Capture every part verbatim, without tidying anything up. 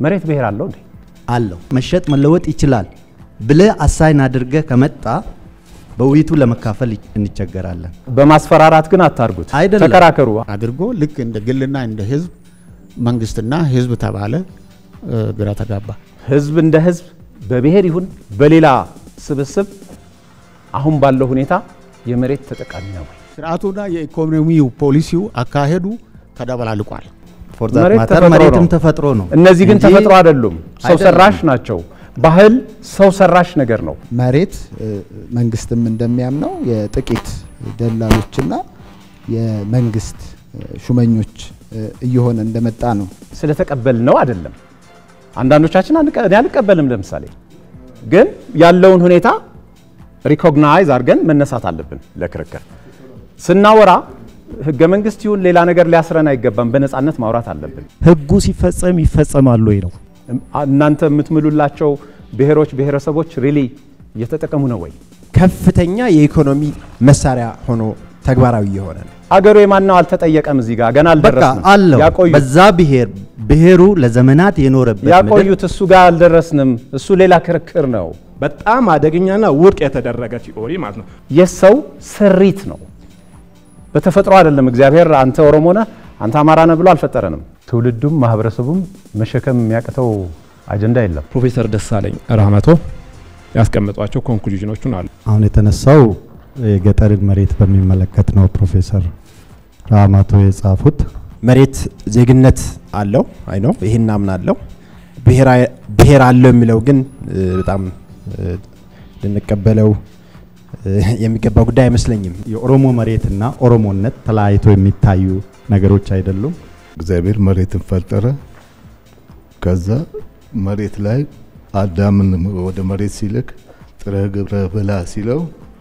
መሬት ብሔር አለው እንዴ አለው መሸጥ መለወጥ ይችላል ብለ አሳይን አድርገ ከመጣ በውይይቱ ለመካፈል እንቸገራለን በማስፈራራት ግን አታርጉት ተከራከሩ አድርጎ ልክ እንደ ግልና እንደ ህዝብ መንግስትና ህዝብ ተባለ ግራ ተጋባ ህዝብ እንደ ህዝብ በብሔር ይሁን በሌላ ስብስብ አሁን ባለው ሁኔታ የመሬት ተጠቃሚ ነው ስርዓቱና የኢኮኖሚው ፖሊሲው አካሄዱ ተደበላልቋል ፎርዛት ማተር መሬትም ተፈጥሮ ነው እነዚህ ግን ተፈጥሮ አይደሉም ሰው ሰራሽ ናቸው ባህል ሰው ሰራሽ ነገር ነው መሬት መንግስትም እንደሚያምነው የጥቂት ደላሎችና የመንግስት ሹመኞች እየሆነ እንደመጣ ነው ስለተቀበል ነው አይደለም አንዳንዶቻችን አንቀበልም ለምሳሌ ግን ያለውን ሁኔታ ሪኮግናይዝ አድርገን መነሳት አለብን ለክርክር ስናወራ ህገ መንግስት ይሁን ሌላ ነገር ሊያስረን አይገባም በነጻነት ማውራት አለብን ህጉ ሲፈጸም ይፈጸማል ወይ ነው እናንተ የምትምሉላቸው ብሔሮች ብሔረሰቦች ሪሊ እየተጠቀሙ ነው ወይ ከፍተኛ የኢኮኖሚ መሳሪያ ሆኖ ተግባራዊ የሆነ ነው አገሩ የማናው አልተጠየቀም እዚህ ጋር ገና አልደረስንም ያቆዩት በዛ ብሔር ብሔሩ ለዘመናት የኖረበት ያቆዩት እሱ ጋር አልደረስንም እሱ ሌላ ክርክር ነው በጣም አደገኛና ውድቅ የተደረገ ቲዮሪ ማለት ነው የሰው ስሪት ነው በተፈጥሮ አይደለም እግዚአብሔር አንተ ኦሮሞ ነህ አንተ አማራ ነህ ብሎ አልፈጠረንም ትውልዱም ማህበረሰቡም መሸከም የሚያቀተው አጀንዳ የለም ፕሮፌሰር ደሳለኝ ራህመቶ ያስቀመጧቸው ኮንክሉዥኖቹን አሉ አሁን የተነሳው የገጠርን መሬት በሚመለከት ነው ፕሮፌሰር ራህመቶ የጻፉት መሬት ዜግነት አለው አይ ነው ይሄን አምናለሁ ብሔር ብሔር አለው የሚለው ግን በጣም ልንቀበለው የሚገባ ጉዳይ አይመስለኝም የኦሮሞ መሬትና ኦሮሞነት ተላይቶ የሚታዩ ነገሮች አይደሉም እግዚአብሔር መሬትን ፈጠረ ከዛ መሬት ላይ አዳምን ወደ መሬት ሲልክ ጥረ ግብረ ብላ ሲለው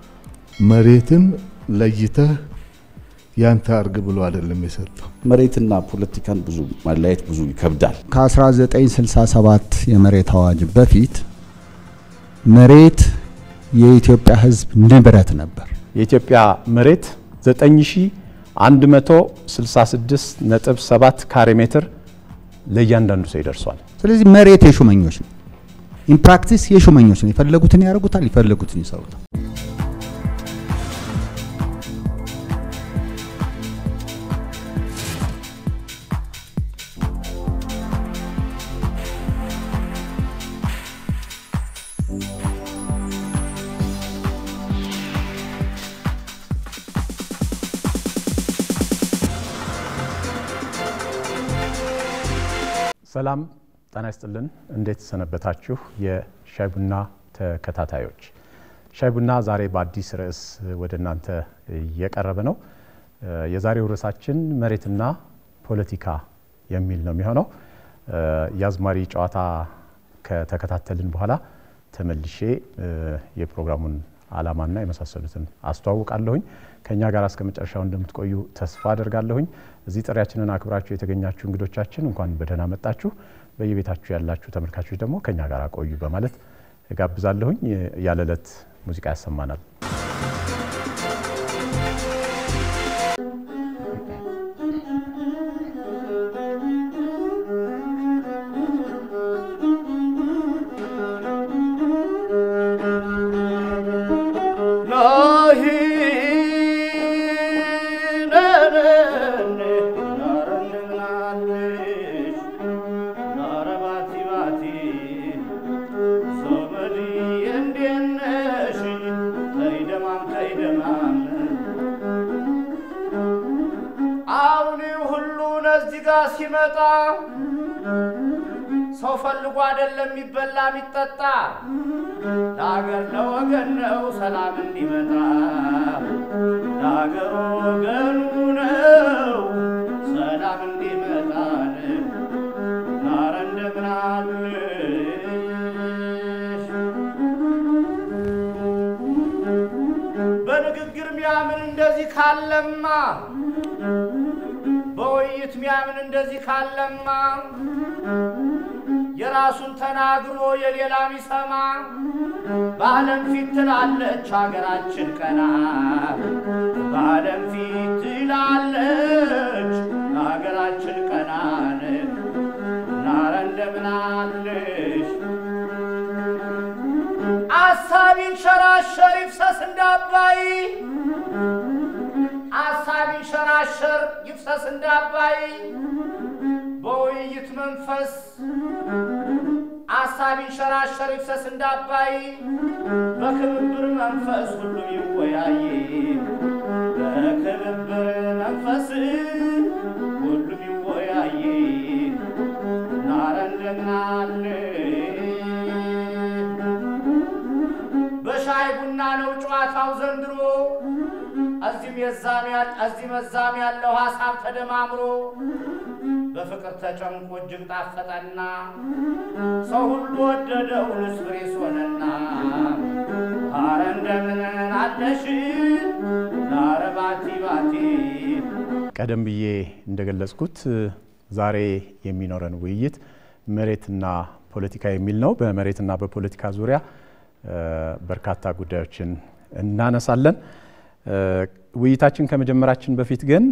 መሬትን ለይተህ ያንተ አርግ ብሎ አይደለም የሰጠው መሬትና ፖለቲካን ብዙ ማለያየት ብዙ ይከብዳል ከ1967 የመሬት አዋጅ በፊት መሬት የኢትዮጵያ ህዝብ ንብረት ነበር የኢትዮጵያ መሬት ዘጠኝ ሺህ አንድ መቶ ስልሳ ስድስት ነጥብ ሰባት ካሬ ሜትር ለእያንዳንዱ ሰው ይደርሳል ስለዚህ መሬት የሹመኞች ነው ኢን ፕራክቲስ የሹመኞች ነው ይፈልጉትን ያርጉታል ይፈልጉትን ይሰሩታል ሰላም ጤና ይስጥልን እንዴት ሰነበታችሁ የሻይ ቡና ተከታታዮች ሻይ ቡና ዛሬ በአዲስ ርዕስ ወደናንተ እየቀረበ ነው የዛሬው ርዕሳችን መሬትና ፖለቲካ የሚል ነው የሚሆነው ያዝማሪ ጨዋታ ከተከታተልን በኋላ ተመልሼ የፕሮግራሙን ዓላማና የመሳሰሉትን አስተዋውቃለሁኝ ከኛ ጋር እስከ መጨረሻው እንደምትቆዩ ተስፋ አደርጋለሁኝ እዚህ ጥሪያችንን አክብራችሁ የተገኛችሁ እንግዶቻችን እንኳን በደህና መጣችሁ በየቤታችሁ ያላችሁ ተመልካቾች ደግሞ ከኛ ጋር ቆዩ በማለት እጋብዛለሁኝ ያለለት ሙዚቃ ያሰማናል ሲመጣ ሰው ፈልጎ አይደለም ይበላ የሚጠጣ ለሀገር ለወገን ነው ሰላም እንዲመጣ ለሀገር ወገኑ ነው ሰላም እንዲመጣ ናረ እንደምን አለሽ በንግግር ሚያምን እንደዚህ ካለማ በውይይት ሚያምን እንደዚህ ካለማ የራሱን ተናግሮ የሌላ ሚሰማ በዓለም ፊት ትላለች ሀገራችን ቀና በዓለም ፊት ትላለች ሀገራችን ቀና ናረ እንደምን አሳብ ይንሸራሸር ይፍሰስ እንዳባይ አሳብ ይንሸራሸር ይፍሰስ እንዳባይ በውይይት መንፈስ አሳብ ይንሸራሸር ይፍሰስ እንዳባይ በክብብር መንፈስ ሁሉም ይወያይ በክብብር መንፈስ ሁሉም ይወያይ ናረንደናል በሻይ ቡና ነው ጨዋታው ዘንድሮ እዚህም የዛም ያል እዚህ መዛም ያለው ሐሳብ ተደማምሮ በፍቅር ተጨንቆ እጅግ ጣፈጠና ሰው ሁሉ ወደደው ንስብሬስ ሆነና አረ እንደምን አለሽ ዛሬ ባቲ ባቲ ቀደም ብዬ እንደገለጽኩት ዛሬ የሚኖረን ውይይት መሬትና ፖለቲካ የሚል ነው። በመሬትና በፖለቲካ ዙሪያ በርካታ ጉዳዮችን እናነሳለን። ውይይታችን ከመጀመራችን በፊት ግን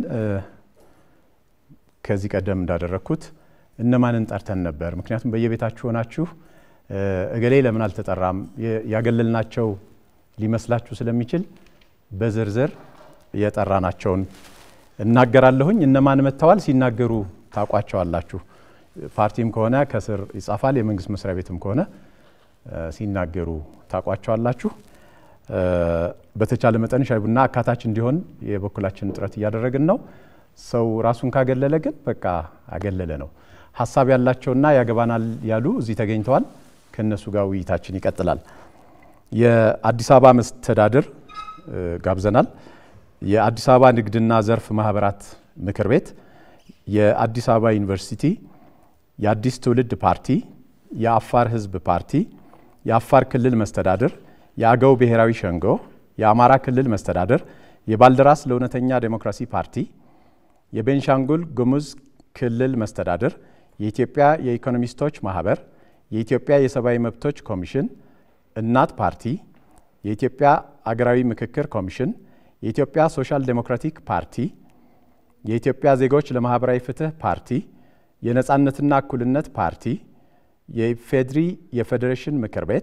ከዚህ ቀደም እንዳደረኩት እነማንን ጠርተን ነበር? ምክንያቱም በየቤታችሁ ሆናችሁ እገሌ ለምን አልተጠራም ያገለልናቸው ሊመስላችሁ ስለሚችል በዝርዝር የጠራናቸውን እናገራለሁኝ። እነማን መተዋል ሲናገሩ ታቋቸዋላችሁ። ፓርቲም ከሆነ ከስር ይጻፋል፣ የመንግስት መስሪያ ቤትም ከሆነ ሲናገሩ ታቋቸዋላችሁ። በተቻለ መጠን ሻይ ቡና አካታች እንዲሆን የበኩላችን ጥረት እያደረግን ነው። ሰው ራሱን ካገለለ ግን በቃ አገለለ ነው። ሐሳብ ያላቸውና ያገባናል ያሉ እዚህ ተገኝተዋል። ከነሱ ጋር ውይይታችን ይቀጥላል። የአዲስ አበባ መስተዳድር ጋብዘናል። የአዲስ አበባ ንግድና ዘርፍ ማህበራት ምክር ቤት፣ የአዲስ አበባ ዩኒቨርሲቲ፣ የአዲስ ትውልድ ፓርቲ፣ የአፋር ህዝብ ፓርቲ፣ የአፋር ክልል መስተዳድር፣ የአገው ብሔራዊ ሸንጎ፣ የአማራ ክልል መስተዳድር፣ የባልደራስ ለእውነተኛ ዴሞክራሲ ፓርቲ፣ የቤንሻንጉል ጉሙዝ ክልል መስተዳድር፣ የኢትዮጵያ የኢኮኖሚስቶች ማህበር፣ የኢትዮጵያ የሰብአዊ መብቶች ኮሚሽን፣ እናት ፓርቲ፣ የኢትዮጵያ አገራዊ ምክክር ኮሚሽን፣ የኢትዮጵያ ሶሻል ዴሞክራቲክ ፓርቲ፣ የኢትዮጵያ ዜጎች ለማህበራዊ ፍትህ ፓርቲ፣ የነጻነትና እኩልነት ፓርቲ፣ የኢፌድሪ የፌዴሬሽን ምክር ቤት፣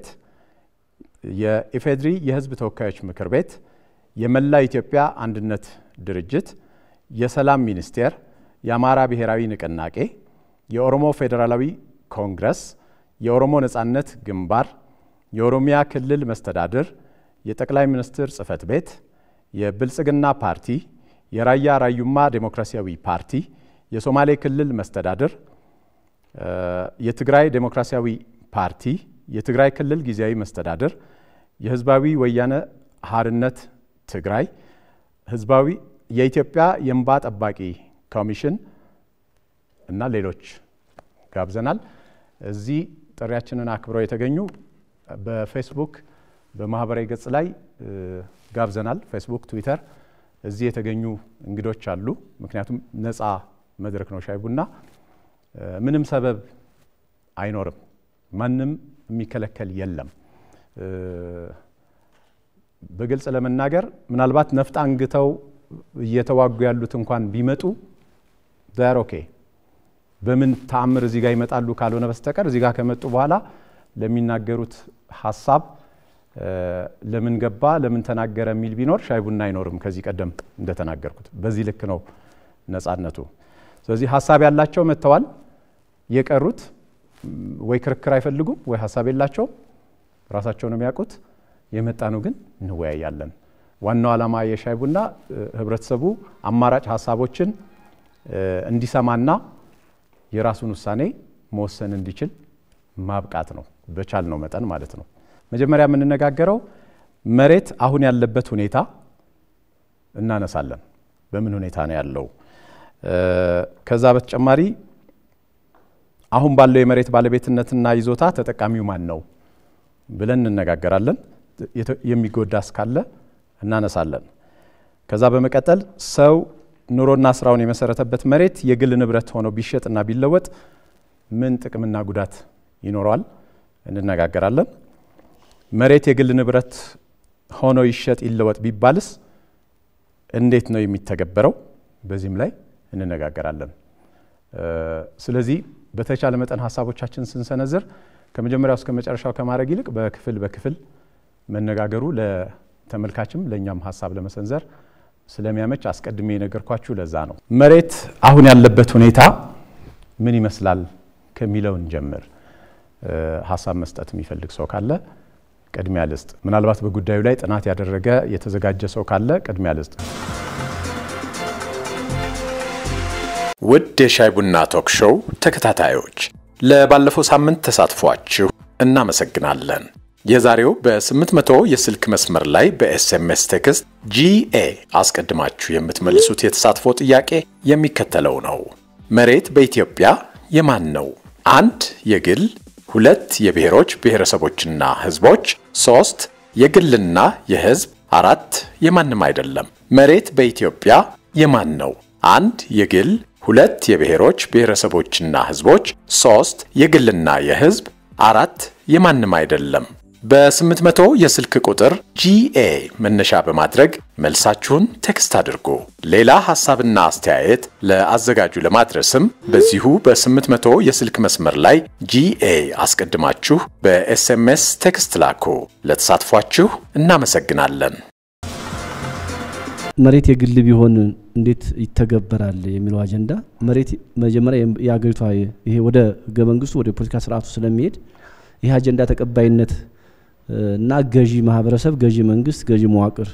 የኢፌድሪ የህዝብ ተወካዮች ምክር ቤት፣ የመላ ኢትዮጵያ አንድነት ድርጅት፣ የሰላም ሚኒስቴር፣ የአማራ ብሔራዊ ንቅናቄ፣ የኦሮሞ ፌዴራላዊ ኮንግረስ፣ የኦሮሞ ነጻነት ግንባር፣ የኦሮሚያ ክልል መስተዳድር፣ የጠቅላይ ሚኒስትር ጽህፈት ቤት፣ የብልጽግና ፓርቲ፣ የራያ ራዩማ ዴሞክራሲያዊ ፓርቲ፣ የሶማሌ ክልል መስተዳድር፣ የትግራይ ዴሞክራሲያዊ ፓርቲ፣ የትግራይ ክልል ጊዜያዊ መስተዳድር፣ የህዝባዊ ወያነ ሓርነት ትግራይ፣ ህዝባዊ የኢትዮጵያ የእንባ ጠባቂ ኮሚሽን እና ሌሎች ጋብዘናል። እዚህ ጥሪያችንን አክብረው የተገኙ በፌስቡክ በማህበራዊ ገጽ ላይ ጋብዘናል። ፌስቡክ፣ ትዊተር እዚህ የተገኙ እንግዶች አሉ። ምክንያቱም ነፃ መድረክ ነው ሻይ ቡና። ምንም ሰበብ አይኖርም። ማንም የሚከለከል የለም። በግልጽ ለመናገር ምናልባት ነፍጥ አንግተው እየተዋጉ ያሉት እንኳን ቢመጡ ዳር ኦኬ በምን ተአምር እዚህ ጋር ይመጣሉ ካልሆነ በስተቀር እዚህ ጋር ከመጡ በኋላ ለሚናገሩት ሐሳብ ለምን ገባ ለምን ተናገረ የሚል ቢኖር ሻይ ቡና አይኖርም። ከዚህ ቀደም እንደተናገርኩት በዚህ ልክ ነው ነፃነቱ። ስለዚህ ሐሳብ ያላቸው መተዋል። የቀሩት ወይ ክርክር አይፈልጉም ወይ ሐሳብ የላቸውም፣ ራሳቸው ነው የሚያውቁት። የመጣ ነው ግን እንወያያለን። ዋናው ዓላማ የሻይ ቡና ህብረተሰቡ አማራጭ ሐሳቦችን እንዲሰማና የራሱን ውሳኔ መወሰን እንዲችል ማብቃት ነው፣ በቻል ነው መጠን ማለት ነው። መጀመሪያ የምንነጋገረው መሬት አሁን ያለበት ሁኔታ እናነሳለን። በምን ሁኔታ ነው ያለው? ከዛ በተጨማሪ አሁን ባለው የመሬት ባለቤትነትና ይዞታ ተጠቃሚው ማን ነው ብለን እንነጋገራለን። የሚጎዳ እስካለ እናነሳለን። ከዛ በመቀጠል ሰው ኑሮና ስራውን የመሰረተበት መሬት የግል ንብረት ሆኖ ቢሸጥና ቢለወጥ ምን ጥቅምና ጉዳት ይኖረዋል እንነጋገራለን። መሬት የግል ንብረት ሆኖ ይሸጥ ይለወጥ ቢባልስ እንዴት ነው የሚተገበረው? በዚህም ላይ እንነጋገራለን። ስለዚህ በተቻለ መጠን ሐሳቦቻችን ስንሰነዝር ከመጀመሪያው እስከ መጨረሻው ከማድረግ ይልቅ በክፍል በክፍል መነጋገሩ ለተመልካችም ለኛም ሐሳብ ለመሰንዘር ስለሚያመች አስቀድሜ ነገርኳችሁ ለዛ ነው። መሬት አሁን ያለበት ሁኔታ ምን ይመስላል ከሚለው እንጀምር። ሐሳብ መስጠት የሚፈልግ ሰው ካለ ቅድሚያ ልስጥ። ምናልባት በጉዳዩ ላይ ጥናት ያደረገ የተዘጋጀ ሰው ካለ ቅድሚያ ልስጥ። ውድ የሻይ ቡና ቶክ ሾው ተከታታዮች ለባለፈው ሳምንት ተሳትፏችሁ እናመሰግናለን። የዛሬው በ800 የስልክ መስመር ላይ በኤስኤምኤስ ቴክስት ጂኤ አስቀድማችሁ የምትመልሱት የተሳትፎ ጥያቄ የሚከተለው ነው። መሬት በኢትዮጵያ የማን ነው? አንድ የግል፣ ሁለት የብሔሮች ብሔረሰቦችና ህዝቦች፣ ሶስት የግልና የህዝብ፣ አራት የማንም አይደለም። መሬት በኢትዮጵያ የማን ነው? አንድ የግል፣ ሁለት የብሔሮች ብሔረሰቦችና ህዝቦች፣ ሶስት የግልና የህዝብ፣ አራት የማንም አይደለም። በ800 የስልክ ቁጥር ጂኤ መነሻ በማድረግ መልሳችሁን ቴክስት አድርጉ። ሌላ ሐሳብና አስተያየት ለአዘጋጁ ለማድረስም በዚሁ በ800 የስልክ መስመር ላይ ጂኤ አስቀድማችሁ በኤስኤምኤስ ቴክስት ላኩ። ለተሳትፏችሁ እናመሰግናለን። መሬት የግል ቢሆን እንዴት ይተገበራል የሚለው አጀንዳ መሬት መጀመሪያ ያገሪቷ ይሄ ወደ ህገ መንግስቱ ወደ ፖለቲካ ስርዓቱ ስለሚሄድ ይሄ አጀንዳ ተቀባይነት እና ገዢ ማህበረሰብ ገዢ መንግስት ገዢ መዋቅር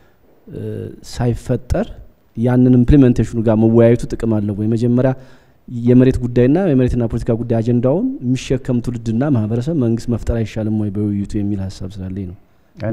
ሳይፈጠር ያንን ኢምፕሊሜንቴሽኑ ጋር መወያየቱ ጥቅም አለው ወይ? መጀመሪያ የመሬት ጉዳይና የመሬትና ፖለቲካ ጉዳይ አጀንዳውን የሚሸከም ትውልድና ማህበረሰብ መንግስት መፍጠር አይሻልም ወይ በውይይቱ የሚል ሐሳብ ስላለኝ ነው። እኔ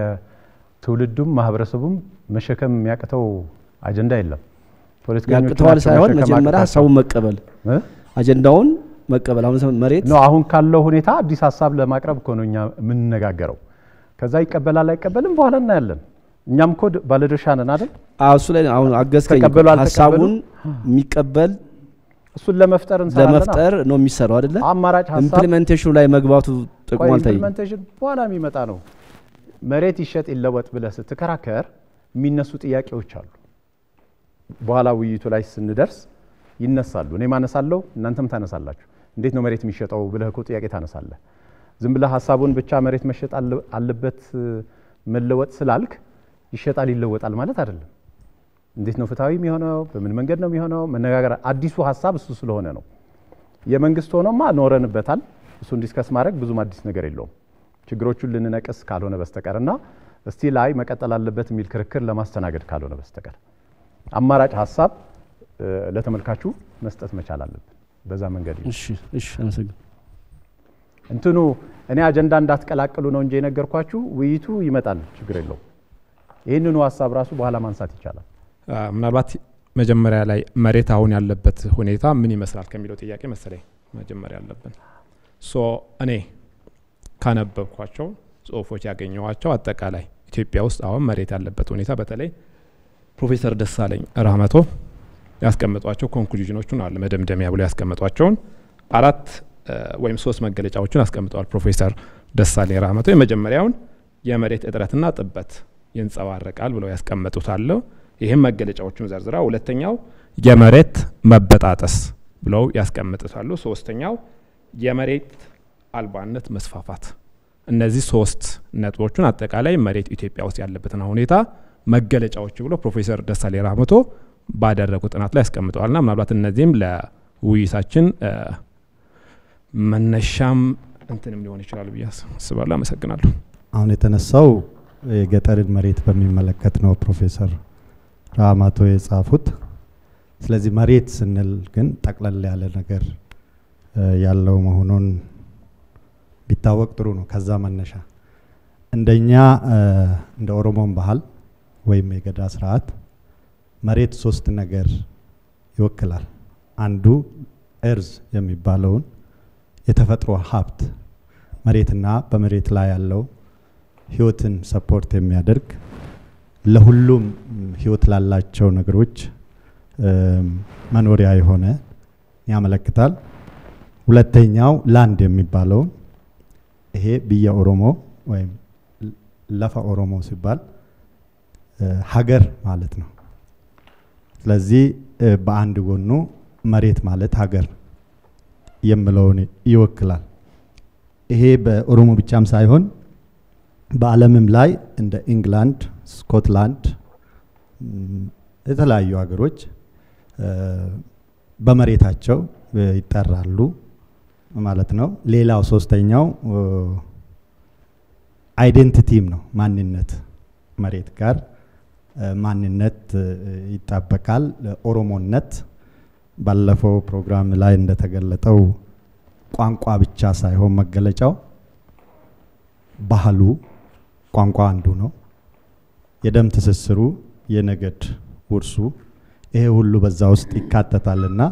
የትውልዱም ማህበረሰቡም መሸከም የሚያቅተው አጀንዳ የለም። ፖለቲከኞች ያቅተዋል ሳይሆን መጀመሪያ ሐሳቡን መቀበል አጀንዳውን መቀበል አሁን መሬት ነው አሁን ካለው ሁኔታ አዲስ ሐሳብ ለማቅረብ ኮኖኛ ምን ነጋገረው ከዛ ይቀበላል አይቀበልም በኋላ እናያለን። እኛም ኮድ ባለድርሻ ነን አይደል? አሱ ላይ አሁን አገዝከኝ ሐሳቡን የሚቀበል እሱን ለመፍጠር እንሰራለን ለመፍጠር ነው የሚሰራው አይደለ? አማራጭ ሐሳብ ኢምፕሊሜንቴሽኑ ላይ መግባቱ ጥቅሙ አልታይ ኢምፕሊሜንቴሽን በኋላ የሚመጣ ነው። መሬት ይሸጥ ይለወጥ ብለህ ስትከራከር የሚነሱ ጥያቄዎች አሉ። በኋላ ውይይቱ ላይ ስንደርስ ይነሳሉ። እኔ ማነሳለሁ እናንተም ታነሳላችሁ። እንዴት ነው መሬት የሚሸጠው ብለህ እኮ ጥያቄ ታነሳለህ። ዝም ብለህ ሐሳቡን ብቻ መሬት መሸጥ አለበት መለወጥ ስላልክ ይሸጣል ይለወጣል ማለት አይደለም። እንዴት ነው ፍትሃዊ የሚሆነው? በምን መንገድ ነው የሚሆነው? መነጋገር አዲሱ ሐሳብ እሱ ስለሆነ ነው። የመንግስት ሆኖማ ኖረንበታል። እሱን ዲስከስ ማድረግ ብዙም አዲስ ነገር የለውም። ችግሮቹን ልንነቅስ ካልሆነ በስተቀርና እስቲ ላይ መቀጠል አለበት የሚል ክርክር ለማስተናገድ ካልሆነ በስተቀር አማራጭ ሐሳብ ለተመልካቹ መስጠት መቻል አለብን። በዛ መንገድ እሺ እሺ አመሰግናለሁ። እንትኑ እኔ አጀንዳ እንዳትቀላቅሉ ነው እንጂ የነገርኳችሁ ውይይቱ ይመጣል ችግር የለውም። ይሄንኑ ሐሳብ ራሱ በኋላ ማንሳት ይቻላል። ምናልባት መጀመሪያ ላይ መሬት አሁን ያለበት ሁኔታ ምን ይመስላል ከሚለው ጥያቄ መሰለኝ መጀመሪያ ያለብን ሶ እኔ ካነበብኳቸው ጽሁፎች ያገኘዋቸው አጠቃላይ ኢትዮጵያ ውስጥ አሁን መሬት ያለበት ሁኔታ በተለይ ፕሮፌሰር ደሳለኝ ራህመቶ ያስቀመጧቸው ኮንክሉዥኖቹን አለ መደምደሚያ ብለው ያስቀመጧቸውን አራት ወይም ሶስት መገለጫዎችን አስቀምጠዋል ፕሮፌሰር ደሳለኝ ራህመቶ። የመጀመሪያውን የመሬት እጥረትና ጥበት ይንጸባረቃል ብለው ያስቀመጡት አለ። ይሄም መገለጫዎቹን ዘርዝራ ሁለተኛው የመሬት መበጣጠስ ብለው ያስቀምጡታል። ሶስተኛው የመሬት አልባነት መስፋፋት። እነዚህ ሶስት ነጥቦችን አጠቃላይ መሬት ኢትዮጵያ ውስጥ ያለበትን ሁኔታ መገለጫዎች ብሎ ፕሮፌሰር ደሳለኝ ራህመቶ ባደረጉ ጥናት ላይ ያስቀምጠዋልና ምናልባት እነዚህም ለውይይታችን መነሻም እንትንም ሊሆን ይችላል ብዬ አስባለሁ። አመሰግናለሁ። አሁን የተነሳው የገጠርን መሬት በሚመለከት ነው ፕሮፌሰር ራህመቶ የጻፉት። ስለዚህ መሬት ስንል ግን ጠቅለል ያለ ነገር ያለው መሆኑን ቢታወቅ ጥሩ ነው። ከዛ መነሻ እንደኛ እንደ ኦሮሞን ባህል ወይም የገዳ ስርዓት መሬት ሶስት ነገር ይወክላል። አንዱ እርዝ የሚባለውን የተፈጥሮ ሀብት መሬትና በመሬት ላይ ያለው ህይወትን ሰፖርት የሚያደርግ ለሁሉም ህይወት ላላቸው ነገሮች መኖሪያ የሆነ ያመለክታል። ሁለተኛው ላንድ የሚባለው ይሄ ብያ ኦሮሞ ወይም ለፋ ኦሮሞ ሲባል ሀገር ማለት ነው። ስለዚህ በአንድ ጎኑ መሬት ማለት ሀገር የሚለውን ይወክላል። ይሄ በኦሮሞ ብቻም ሳይሆን በዓለምም ላይ እንደ ኢንግላንድ፣ ስኮትላንድ የተለያዩ ሀገሮች በመሬታቸው ይጠራሉ ማለት ነው። ሌላው ሶስተኛው አይዴንቲቲም ነው፣ ማንነት መሬት ጋር ማንነት ይጣበቃል። ኦሮሞነት ባለፈው ፕሮግራም ላይ እንደተገለጠው ቋንቋ ብቻ ሳይሆን መገለጫው ባህሉ ቋንቋ አንዱ ነው። የደም ትስስሩ፣ የነገድ ውርሱ ይሄ ሁሉ በዛ ውስጥ ይካተታልና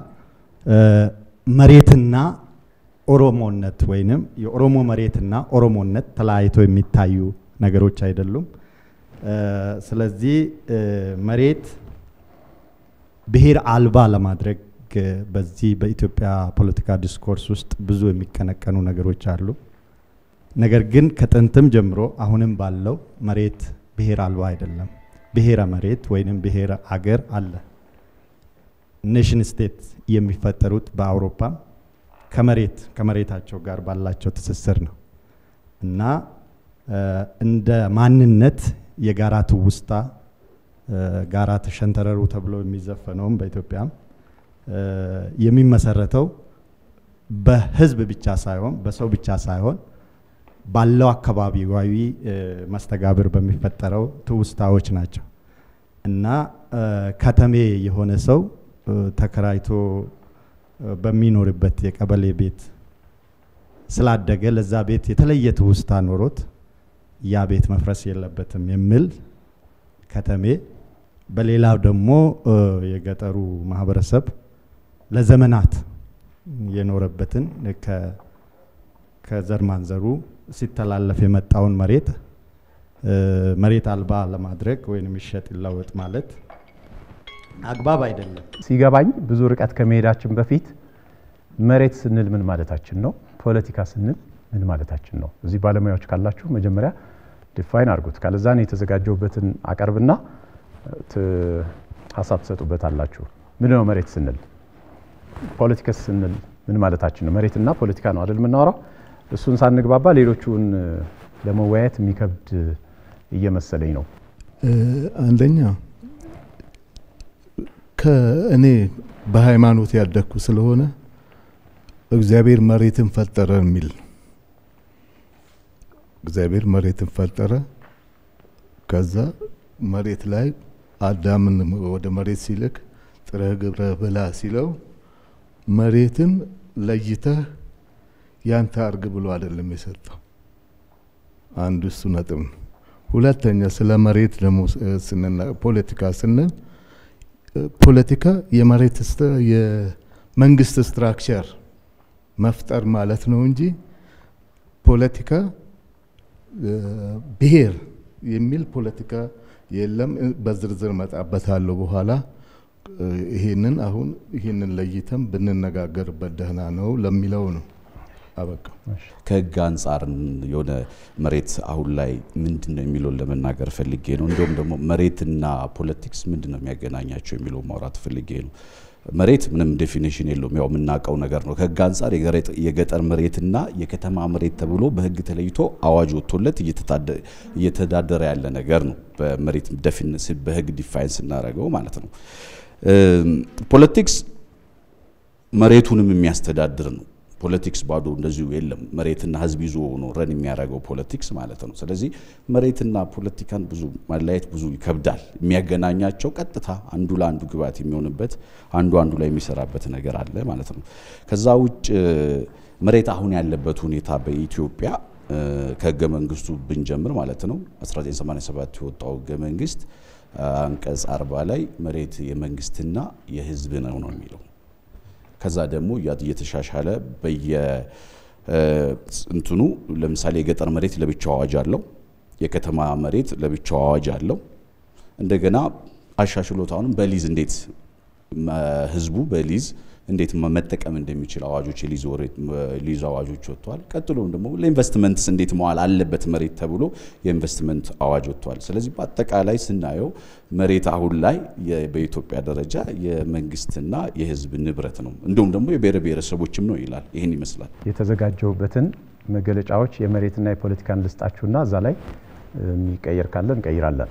መሬትና ኦሮሞነት ወይንም የኦሮሞ መሬትና ኦሮሞነት ተለያይቶ የሚታዩ ነገሮች አይደሉም። ስለዚህ መሬት ብሔር አልባ ለማድረግ በዚህ በኢትዮጵያ ፖለቲካ ዲስኮርስ ውስጥ ብዙ የሚቀነቀኑ ነገሮች አሉ። ነገር ግን ከጥንትም ጀምሮ አሁንም ባለው መሬት ብሔር አልባ አይደለም። ብሔረ መሬት ወይንም ብሔረ አገር አለ። ኔሽን ስቴት የሚፈጠሩት በአውሮፓ ከመሬት ከመሬታቸው ጋር ባላቸው ትስስር ነው እና እንደ ማንነት የጋራ ትውስታ ጋራ ተሸንተረሩ ተብሎ የሚዘፈነውም በኢትዮጵያም የሚመሰረተው በህዝብ ብቻ ሳይሆን በሰው ብቻ ሳይሆን ባለው አካባቢያዊ መስተጋብር በሚፈጠረው ትውስታዎች ናቸው እና ከተሜ የሆነ ሰው ተከራይቶ በሚኖርበት የቀበሌ ቤት ስላደገ ለዛ ቤት የተለየ ትውስታ ኖሮት ያ ቤት መፍረስ የለበትም የሚል ከተሜ፣ በሌላው ደግሞ የገጠሩ ማህበረሰብ ለዘመናት የኖረበትን ከዘር ማንዘሩ ሲተላለፍ የመጣውን መሬት መሬት አልባ ለማድረግ ወይንም ይሸጥ ይለወጥ ማለት አግባብ አይደለም። ሲገባኝ ብዙ ርቀት ከመሄዳችን በፊት መሬት ስንል ምን ማለታችን ነው፣ ፖለቲካ ስንል ምን ማለታችን ነው? እዚህ ባለሙያዎች ካላችሁ መጀመሪያ ዲፋይን አድርጉት። ካለዛ ነው የተዘጋጀውበትን አቀርብና ሀሳብ ትሰጡበታላችሁ። ምን ነው መሬት ስንል፣ ፖለቲካ ስንል ምን ማለታችን ነው? መሬትና ፖለቲካ ነው አይደል የምናወራው? እሱን ሳንግባባ ሌሎቹን ለመወያየት የሚከብድ እየመሰለኝ ነው። አንደኛ ከእኔ በሃይማኖት ያደግኩ ስለሆነ እግዚአብሔር መሬትን ፈጠረ የሚል እግዚአብሔር መሬትን ፈጠረ። ከዛ መሬት ላይ አዳምን ወደ መሬት ሲልክ ጥረህ ግብረህ ብላ ሲለው መሬትን ለይተህ ያንተ አርግ ብሎ አይደለም የሰጠው። አንዱ እሱ ነጥብ ነው። ሁለተኛ ስለ መሬት ደግሞ ስንና ፖለቲካ ስንል ፖለቲካ የመሬት የመንግስት ስትራክቸር መፍጠር ማለት ነው እንጂ ፖለቲካ ብሔር የሚል ፖለቲካ የለም። በዝርዝር መጣበታለሁ በኋላ። ይሄንን አሁን ይሄንን ለይተን ብንነጋገርበት ደህና ነው ለሚለው ነው። አበቃ። ከህግ አንጻር የሆነ መሬት አሁን ላይ ምንድነው የሚለው ለመናገር ፈልጌ ነው። እንደውም ደግሞ መሬትና ፖለቲክስ ምንድነው የሚያገናኛቸው የሚለው ማውራት ፈልጌ ነው። መሬት ምንም ዴፊኒሽን የለውም፣ ያው የምናውቀው ነገር ነው። ከህግ አንጻር የገጠር መሬትና የከተማ መሬት ተብሎ በህግ ተለይቶ አዋጅ ወጥቶለት እየተዳደረ ያለ ነገር ነው። በመሬት ዴፊኒሽን በህግ ዲፋይን ስናደርገው ማለት ነው። ፖለቲክስ መሬቱንም የሚያስተዳድር ነው። ፖለቲክስ ባዶ እንደዚሁ የለም። መሬትና ህዝብ ይዞ ነው ረን የሚያደርገው ፖለቲክስ ማለት ነው። ስለዚህ መሬትና ፖለቲካን ብዙ ማለያየት ብዙ ይከብዳል። የሚያገናኛቸው ቀጥታ አንዱ ለአንዱ ግባት የሚሆንበት አንዱ አንዱ ላይ የሚሰራበት ነገር አለ ማለት ነው። ከዛ ውጭ መሬት አሁን ያለበት ሁኔታ በኢትዮጵያ ከህገ መንግስቱ ብንጀምር ማለት ነው አስራ ዘጠኝ ሰማንያ ሰባት የወጣው ህገ መንግስት አንቀጽ አርባ ላይ መሬት የመንግስትና የህዝብ ነው ነው የሚለው። ከዛ ደግሞ እየተሻሻለ በየ እንትኑ ለምሳሌ የገጠር መሬት ለብቻው አዋጅ አለው፣ የከተማ መሬት ለብቻው አዋጅ አለው። እንደገና አሻሽሎት አሁንም በሊዝ እንዴት ህዝቡ በሊዝ እንዴት መጠቀም እንደሚችል አዋጆች ሊዝ አዋጆች ወጥቷል። ቀጥሎም ደግሞ ለኢንቨስትመንትስ እንዴት መዋል አለበት መሬት ተብሎ የኢንቨስትመንት አዋጅ ወጥቷል። ስለዚህ በአጠቃላይ ስናየው መሬት አሁን ላይ በኢትዮጵያ ደረጃ የመንግስትና የህዝብ ንብረት ነው። እንደውም ደግሞ የብሔር ብሔረሰቦችም ነው ይላል። ይሄን ይመስላል። የተዘጋጀውበትን መገለጫዎች የመሬትና የፖለቲካን ልስጣችሁና እዛ ላይ የሚቀየር ካለ እንቀይራለን።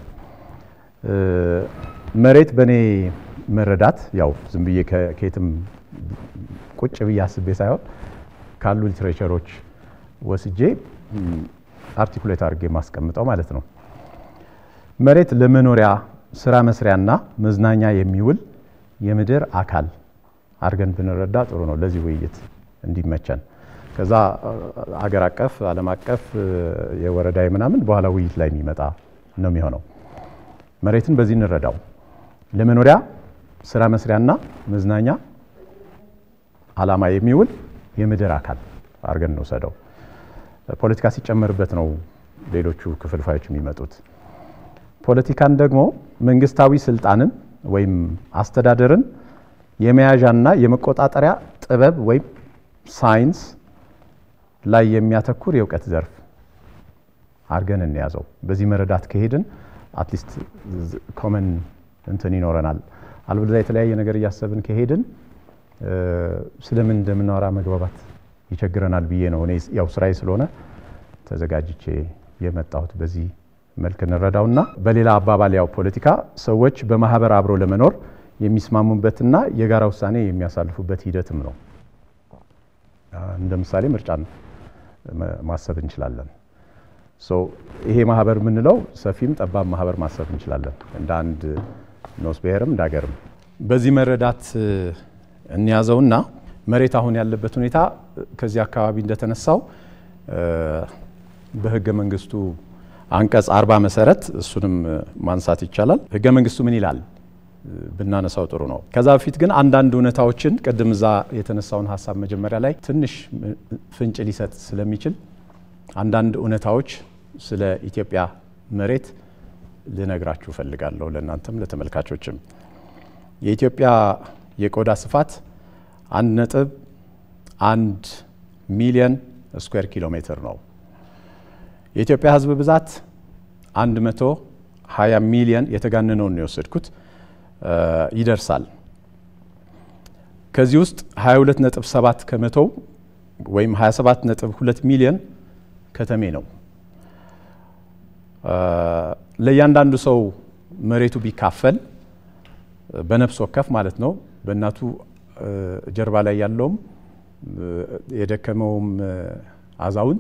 መሬት በኔ መረዳት ያው ዝም ብዬ ከየትም ቁጭ ብዬ አስቤ ሳይሆን ካሉ ሊትሬቸሮች ወስጄ አርቲኩሌት አድርጌ ማስቀምጠው ማለት ነው። መሬት ለመኖሪያ ስራ መስሪያና መዝናኛ የሚውል የምድር አካል አድርገን ብንረዳ ጥሩ ነው ለዚህ ውይይት እንዲመቸን። ከዛ አገር አቀፍ ዓለም አቀፍ የወረዳ ምናምን በኋላ ውይይት ላይ የሚመጣ ነው የሚሆነው። መሬትን በዚህ እንረዳው። ለመኖሪያ ስራ መስሪያና መዝናኛ ዓላማ የሚውል የምድር አካል አድርገን እንወስደው። ፖለቲካ ሲጨመርበት ነው ሌሎቹ ክፍልፋዮች የሚመጡት። ፖለቲካን ደግሞ መንግስታዊ ስልጣንን ወይም አስተዳደርን የመያዣና የመቆጣጠሪያ ጥበብ ወይም ሳይንስ ላይ የሚያተኩር የእውቀት ዘርፍ አድርገን እንያዘው። በዚህ መረዳት ከሄድን አትሊስት ኮመን እንትን ይኖረናል። አልበለዚያ የተለያየ ነገር እያሰብን ከሄድን ስለምን እንደምናወራ መግባባት ይቸግረናል ብዬ ነው እኔ ያው ስራዬ ስለሆነ ተዘጋጅቼ የመጣሁት። በዚህ መልክ እንረዳውና በሌላ አባባል ያው ፖለቲካ ሰዎች በማህበር አብረው ለመኖር የሚስማሙበትና የጋራ ውሳኔ የሚያሳልፉበት ሂደትም ነው። እንደ ምሳሌ ምርጫን ማሰብ እንችላለን። ሶ ይሄ ማህበር የምንለው ሰፊም ጠባብ ማህበር ማሰብ እንችላለን እንደ አንድ ንዑስ ብሔርም እንደ ሀገርም። በዚህ መረዳት እንያዘውና መሬት አሁን ያለበት ሁኔታ ከዚህ አካባቢ እንደተነሳው በህገ መንግስቱ አንቀጽ አርባ መሰረት እሱንም ማንሳት ይቻላል። ህገ መንግስቱ ምን ይላል ብናነሳው ጥሩ ነው። ከዛ በፊት ግን አንዳንድ እውነታዎችን ቅድም እዛ የተነሳውን ሀሳብ መጀመሪያ ላይ ትንሽ ፍንጭ ሊሰጥ ስለሚችል አንዳንድ እውነታዎች ስለ ኢትዮጵያ መሬት ልነግራችሁ ፈልጋለሁ ለእናንተም ለተመልካቾችም። የኢትዮጵያ የቆዳ ስፋት አንድ ነጥብ አንድ ሚሊዮን ስኩዌር ኪሎ ሜትር ነው። የኢትዮጵያ ህዝብ ብዛት አንድ መቶ ሀያ ሚሊዮን የተጋነነውን ነው የወሰድኩት ይደርሳል። ከዚህ ውስጥ ሀያ ሁለት ነጥብ ሰባት ከመቶ ወይም ሀያ ሰባት ነጥብ ሁለት ሚሊዮን ከተሜ ነው። ለእያንዳንዱ ሰው መሬቱ ቢካፈል በነፍስ ወከፍ ማለት ነው በእናቱ ጀርባ ላይ ያለውም የደከመውም አዛውንት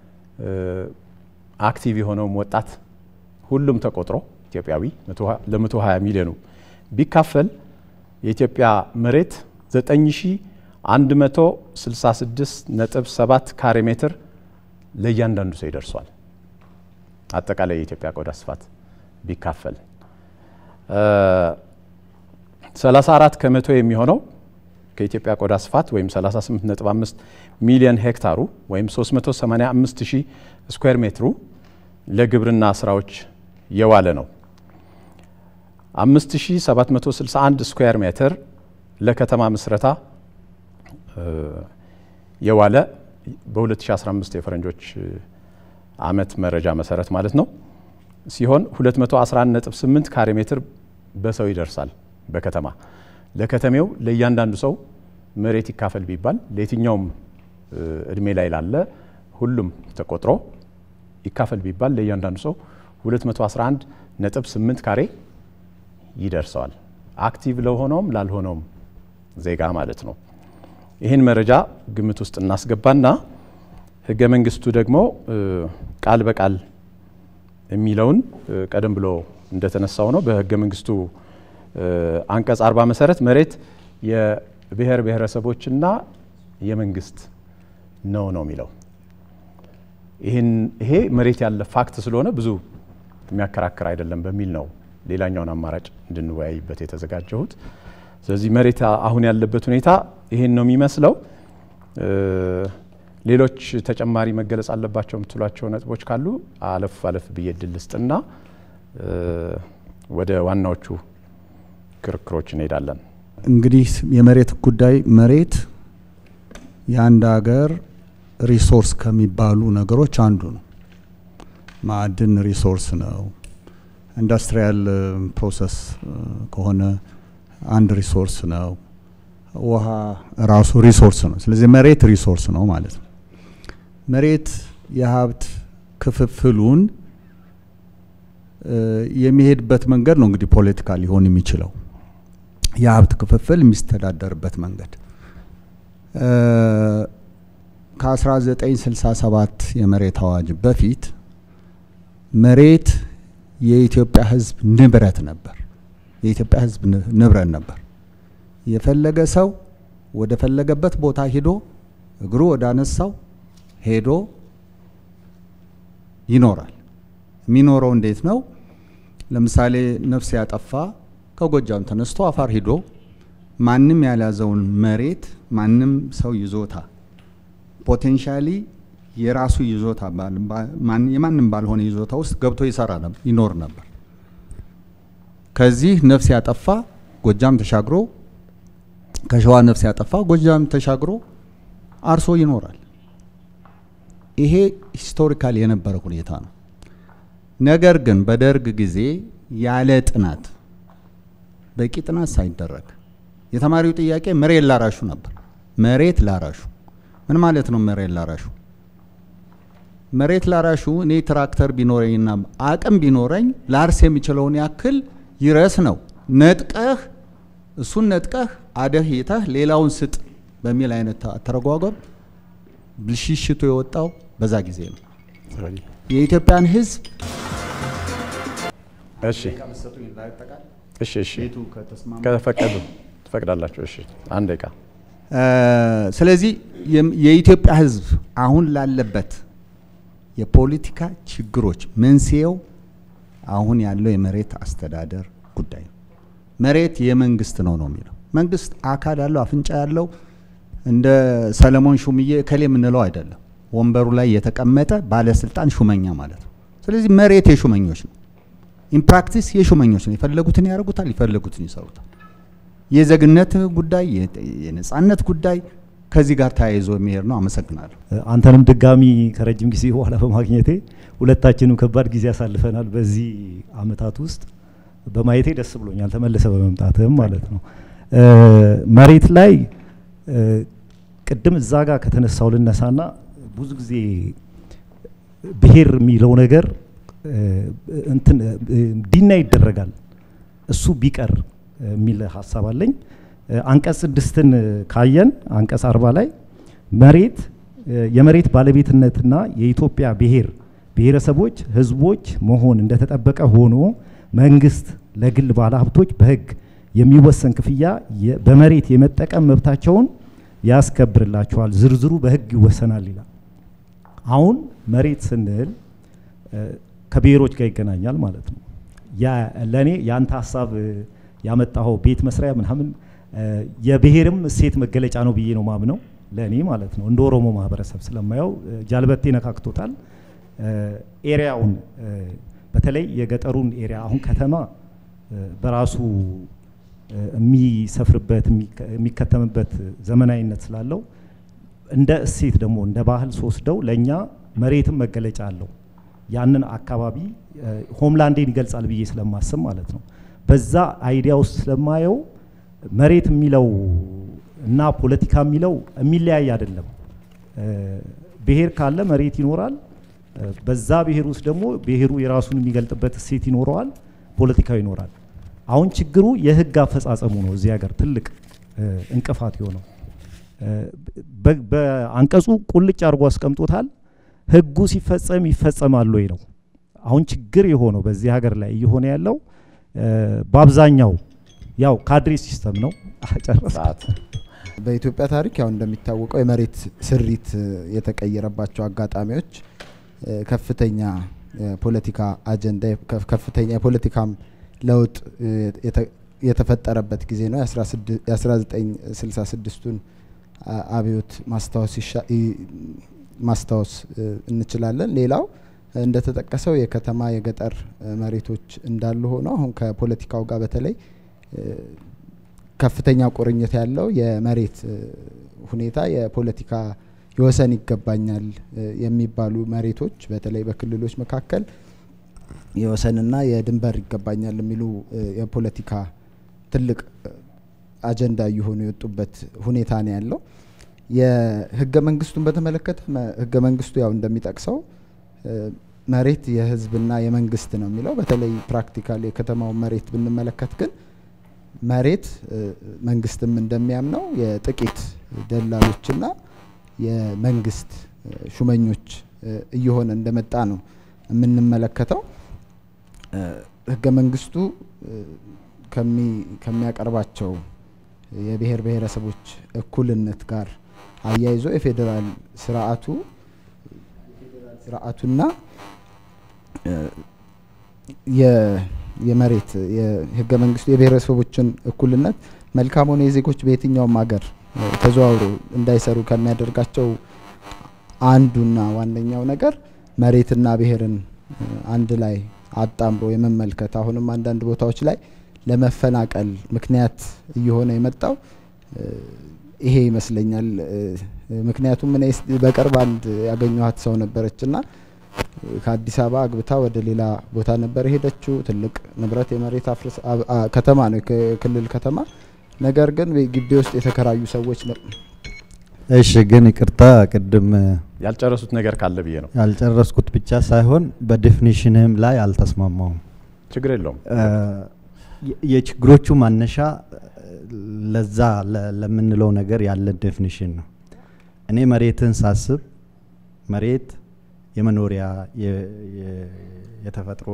አክቲቭ የሆነውም ወጣት ሁሉም ተቆጥሮ ኢትዮጵያዊ ለመቶ ሀያ ሚሊዮኑ ቢካፈል የኢትዮጵያ መሬት ዘጠኝ ሺህ አንድ መቶ ስልሳ ስድስት ነጥብ ሰባት ካሬ ሜትር ለእያንዳንዱ ሰው ይደርሷል። አጠቃላይ የኢትዮጵያ ቆዳ ስፋት ቢካፈል ሰላሳ አራት ከመቶ የሚሆነው ከኢትዮጵያ ቆዳ ስፋት ወይም ሰላሳ ስምንት ነጥብ አምስት ሚሊዮን ሄክታሩ ወይም ሶስት መቶ ሰማንያ አምስት ሺህ ስኩዌር ሜትሩ ለግብርና ስራዎች የዋለ ነው። አምስት ሺህ ሰባት መቶ ስልሳ አንድ ስኩዌር ሜትር ለከተማ ምስረታ የዋለ በ2015 የፈረንጆች አመት መረጃ መሰረት ማለት ነው ሲሆን ሁለት መቶ አስራ አንድ ነጥብ ስምንት ካሬ ሜትር በሰው ይደርሳል። በከተማ ለከተሜው ለእያንዳንዱ ሰው መሬት ይካፈል ቢባል ለየትኛውም እድሜ ላይ ላለ ሁሉም ተቆጥሮ ይካፈል ቢባል ለእያንዳንዱ ሰው ሁለት መቶ አስራ አንድ ነጥብ ስምንት ካሬ ይደርሰዋል። አክቲቭ ለሆነውም ላልሆነውም ዜጋ ማለት ነው። ይህን መረጃ ግምት ውስጥ እናስገባና ህገ መንግስቱ ደግሞ ቃል በቃል የሚለውን ቀደም ብሎ እንደተነሳው ነው በህገ መንግስቱ አንቀጽ አርባ መሰረት መሬት የብሔር ብሔረሰቦችና የመንግስት ነው ነው የሚለው። ይህን ይሄ መሬት ያለ ፋክት ስለሆነ ብዙ የሚያከራክር አይደለም በሚል ነው ሌላኛውን አማራጭ እንድንወያይበት የተዘጋጀሁት። ስለዚህ መሬት አሁን ያለበት ሁኔታ ይሄን ነው የሚመስለው። ሌሎች ተጨማሪ መገለጽ አለባቸው የምትሏቸው ነጥቦች ካሉ አለፍ አለፍ ብዬ እድል ልስጥና ወደ ዋናዎቹ ክርክሮች እንሄዳለን። እንግዲህ የመሬት ጉዳይ መሬት የአንድ ሀገር ሪሶርስ ከሚባሉ ነገሮች አንዱ ነው። ማዕድን ሪሶርስ ነው። ኢንዱስትሪያል ፕሮሰስ ከሆነ አንድ ሪሶርስ ነው። ውሃ ራሱ ሪሶርስ ነው። ስለዚህ መሬት ሪሶርስ ነው ማለት ነው። መሬት የሀብት ክፍፍሉን የሚሄድበት መንገድ ነው እንግዲህ ፖለቲካ ሊሆን የሚችለው የሀብት ክፍፍል የሚስተዳደርበት መንገድ ከ1967 የመሬት አዋጅ በፊት መሬት የኢትዮጵያ ሕዝብ ንብረት ነበር። የኢትዮጵያ ሕዝብ ንብረት ነበር። የፈለገ ሰው ወደ ፈለገበት ቦታ ሄዶ እግሩ ወደ አነሳው ሄዶ ይኖራል። የሚኖረው እንዴት ነው? ለምሳሌ ነፍስ ያጠፋ ከጎጃም ተነስቶ አፋር ሄዶ ማንም ያልያዘውን መሬት ማንም ሰው ይዞታ ፖቴንሻሊ የራሱ ይዞታ የማንም ባልሆነ ይዞታ ውስጥ ገብቶ ይሰራ ነበር ይኖር ነበር። ከዚህ ነፍስ ያጠፋ ጎጃም ተሻግሮ ከሸዋ ነፍስ ያጠፋ ጎጃም ተሻግሮ አርሶ ይኖራል። ይሄ ሂስቶሪካል የነበረ ሁኔታ ነው። ነገር ግን በደርግ ጊዜ ያለ ጥናት በቂ ጥናት ሳይደረግ የተማሪው ጥያቄ መሬት ላራሹ ነበር። መሬት ላራሹ ምን ማለት ነው? መሬት ላራሹ መሬት ላራሹ እኔ ትራክተር ቢኖረኝና አቅም ቢኖረኝ ላርስ የሚችለውን ያክል ይረስ ነው። ነጥቀህ እሱን ነጥቀህ አደህይተህ ሌላውን ስጥ በሚል አይነት ተረጓጓም ብልሽሽቱ የወጣው በዛ ጊዜ ነው። የኢትዮጵያን ሕዝብ እሺ እሺ እሺ ከተፈቀዱ ትፈቅዳላችሁ? እሺ አንድ ደቂቃ። ስለዚህ የኢትዮጵያ ሕዝብ አሁን ላለበት የፖለቲካ ችግሮች መንስኤው አሁን ያለው የመሬት አስተዳደር ጉዳይ ነው። መሬት የመንግስት ነው ነው የሚለው መንግስት አካል ያለው አፍንጫ ያለው እንደ ሰለሞን ሹምዬ ከሌ የምንለው አይደለም። ወንበሩ ላይ የተቀመጠ ባለስልጣን ሹመኛ ማለት ነው። ስለዚህ መሬት የሹመኞች ነው። ኢን ፕራክቲስ የሹመኞች ነው። የፈለጉትን ያደርጉታል፣ የፈለጉትን ይሰሩታል። የዜግነት ጉዳይ የነጻነት ጉዳይ ከዚህ ጋር ተያይዞ የሚሄድ ነው። አመሰግናለሁ። አንተንም ድጋሚ ከረጅም ጊዜ በኋላ በማግኘቴ ሁለታችንም ከባድ ጊዜ ያሳልፈናል። በዚህ አመታት ውስጥ በማየቴ ደስ ብሎኛል። ተመልሰ በመምጣትም ማለት ነው። መሬት ላይ ቅድም እዛ ጋር ከተነሳው ልነሳና ብዙ ጊዜ ብሔር የሚለው ነገር እንትን ዲና ይደረጋል። እሱ ቢቀር የሚል ሀሳብ አለኝ። አንቀጽ ስድስትን ካየን አንቀጽ አርባ ላይ መሬት የመሬት ባለቤትነትና የኢትዮጵያ ብሔር ብሔረሰቦች ህዝቦች መሆን እንደተጠበቀ ሆኖ መንግስት ለግል ባለሀብቶች በህግ የሚወሰን ክፍያ በመሬት የመጠቀም መብታቸውን ያስከብርላቸዋል፣ ዝርዝሩ በህግ ይወሰናል ይላል። አሁን መሬት ስንል ከብሔሮች ጋር ይገናኛል ማለት ነው። ያ ለኔ ያንተ ሀሳብ ያመጣው ቤት መስሪያ ምናምን የብሔርም እሴት መገለጫ ነው ብዬ ነው ማምነው ለኔ ማለት ነው። እንደ ኦሮሞ ማህበረሰብ ስለማየው ጃልበቴ ነካክቶታል። ኤሪያውን በተለይ የገጠሩን ኤሪያ አሁን ከተማ በራሱ የሚሰፍርበት የሚከተምበት ዘመናዊነት ስላለው እንደ እሴት ደግሞ እንደ ባህል ወስደው ለኛ መሬትም መገለጫ አለው። ያንን አካባቢ ሆምላንዴን ይገልጻል ብዬ ስለማስብ ማለት ነው። በዛ አይዲያ ውስጥ ስለማየው መሬት የሚለው እና ፖለቲካ የሚለው የሚለያይ አይደለም። ብሔር ካለ መሬት ይኖራል። በዛ ብሔር ውስጥ ደግሞ ብሔሩ የራሱን የሚገልጥበት እሴት ይኖረዋል፣ ፖለቲካው ይኖራል። አሁን ችግሩ የህግ አፈጻጸሙ ነው እዚህ ሀገር ትልቅ እንቅፋት የሆነው። በአንቀጹ ቁልጭ አድርጎ አስቀምጦታል። ህጉ ሲፈጸም ይፈጸማል ወይ ነው አሁን ችግር የሆነው በዚህ ሀገር ላይ እየሆነ ያለው። በአብዛኛው ያው ካድሬ ሲስተም ነው። አጨረሳት። በኢትዮጵያ ታሪክ ያው እንደሚታወቀው የመሬት ስሪት የተቀየረባቸው አጋጣሚዎች ከፍተኛ ፖለቲካ አጀንዳ ከፍተኛ የፖለቲካም ለውጥ የተፈጠረበት ጊዜ ነው። የ1966ቱን አብዮት ማስታወስ ማስታወስ እንችላለን። ሌላው እንደተጠቀሰው የከተማ የገጠር መሬቶች እንዳሉ ሆነው አሁን ከፖለቲካው ጋር በተለይ ከፍተኛ ቁርኝት ያለው የመሬት ሁኔታ የፖለቲካ የወሰን ይገባኛል የሚባሉ መሬቶች በተለይ በክልሎች መካከል የወሰንና የድንበር ይገባኛል የሚሉ የፖለቲካ ትልቅ አጀንዳ እየሆኑ የወጡበት ሁኔታ ነው ያለው። የህገ መንግስቱን በተመለከተ ህገ መንግስቱ ያው እንደሚጠቅሰው መሬት የህዝብና የመንግስት ነው የሚለው በተለይ ፕራክቲካሊ የከተማው መሬት ብንመለከት ግን መሬት መንግስትም እንደሚያምነው የጥቂት ደላሎችና የመንግስት ሹመኞች እየሆነ እንደመጣ ነው የምንመለከተው። ህገ መንግስቱ ከሚ ከሚያቀርባቸው የብሔር ብሔረሰቦች እኩልነት ጋር አያይዞ የፌዴራል ስርዓቱ የፌዴራል ስርዓቱና የ የመሬት የህገ መንግስቱ የብሔረሰቦችን እኩልነት መልካም ሆነ የዜጎች በየትኛውም ሀገር ተዘዋውሮ እንዳይሰሩ ከሚያደርጋቸው አንዱና ዋነኛው ነገር መሬትና ብሔርን አንድ ላይ አጣምሮ የመመልከት አሁንም አንዳንድ ቦታዎች ላይ ለመፈናቀል ምክንያት እየሆነ የመጣው ይሄ ይመስለኛል። ምክንያቱም እኔ በቅርብ አንድ ያገኘኋት ሰው ነበረችና ከአዲስ አበባ አግብታ ወደ ሌላ ቦታ ነበር ሄደችው። ትልቅ ንብረት የመሬት አፍርስ ከተማ ነው የክልል ከተማ። ነገር ግን ግቢ ውስጥ የተከራዩ ሰዎች ነው። እሺ ግን ይቅርታ ቅድም ያልጨረሱት ነገር ካለ ብዬ ነው። ያልጨረስኩት ብቻ ሳይሆን በዲፊኒሽንም ላይ አልተስማማውም። ችግር የለውም። የችግሮቹ ማነሻ ለዛ ለምንለው ነገር ያለ ዴፊኒሽን ነው። እኔ መሬትን ሳስብ መሬት የመኖሪያ የተፈጥሮ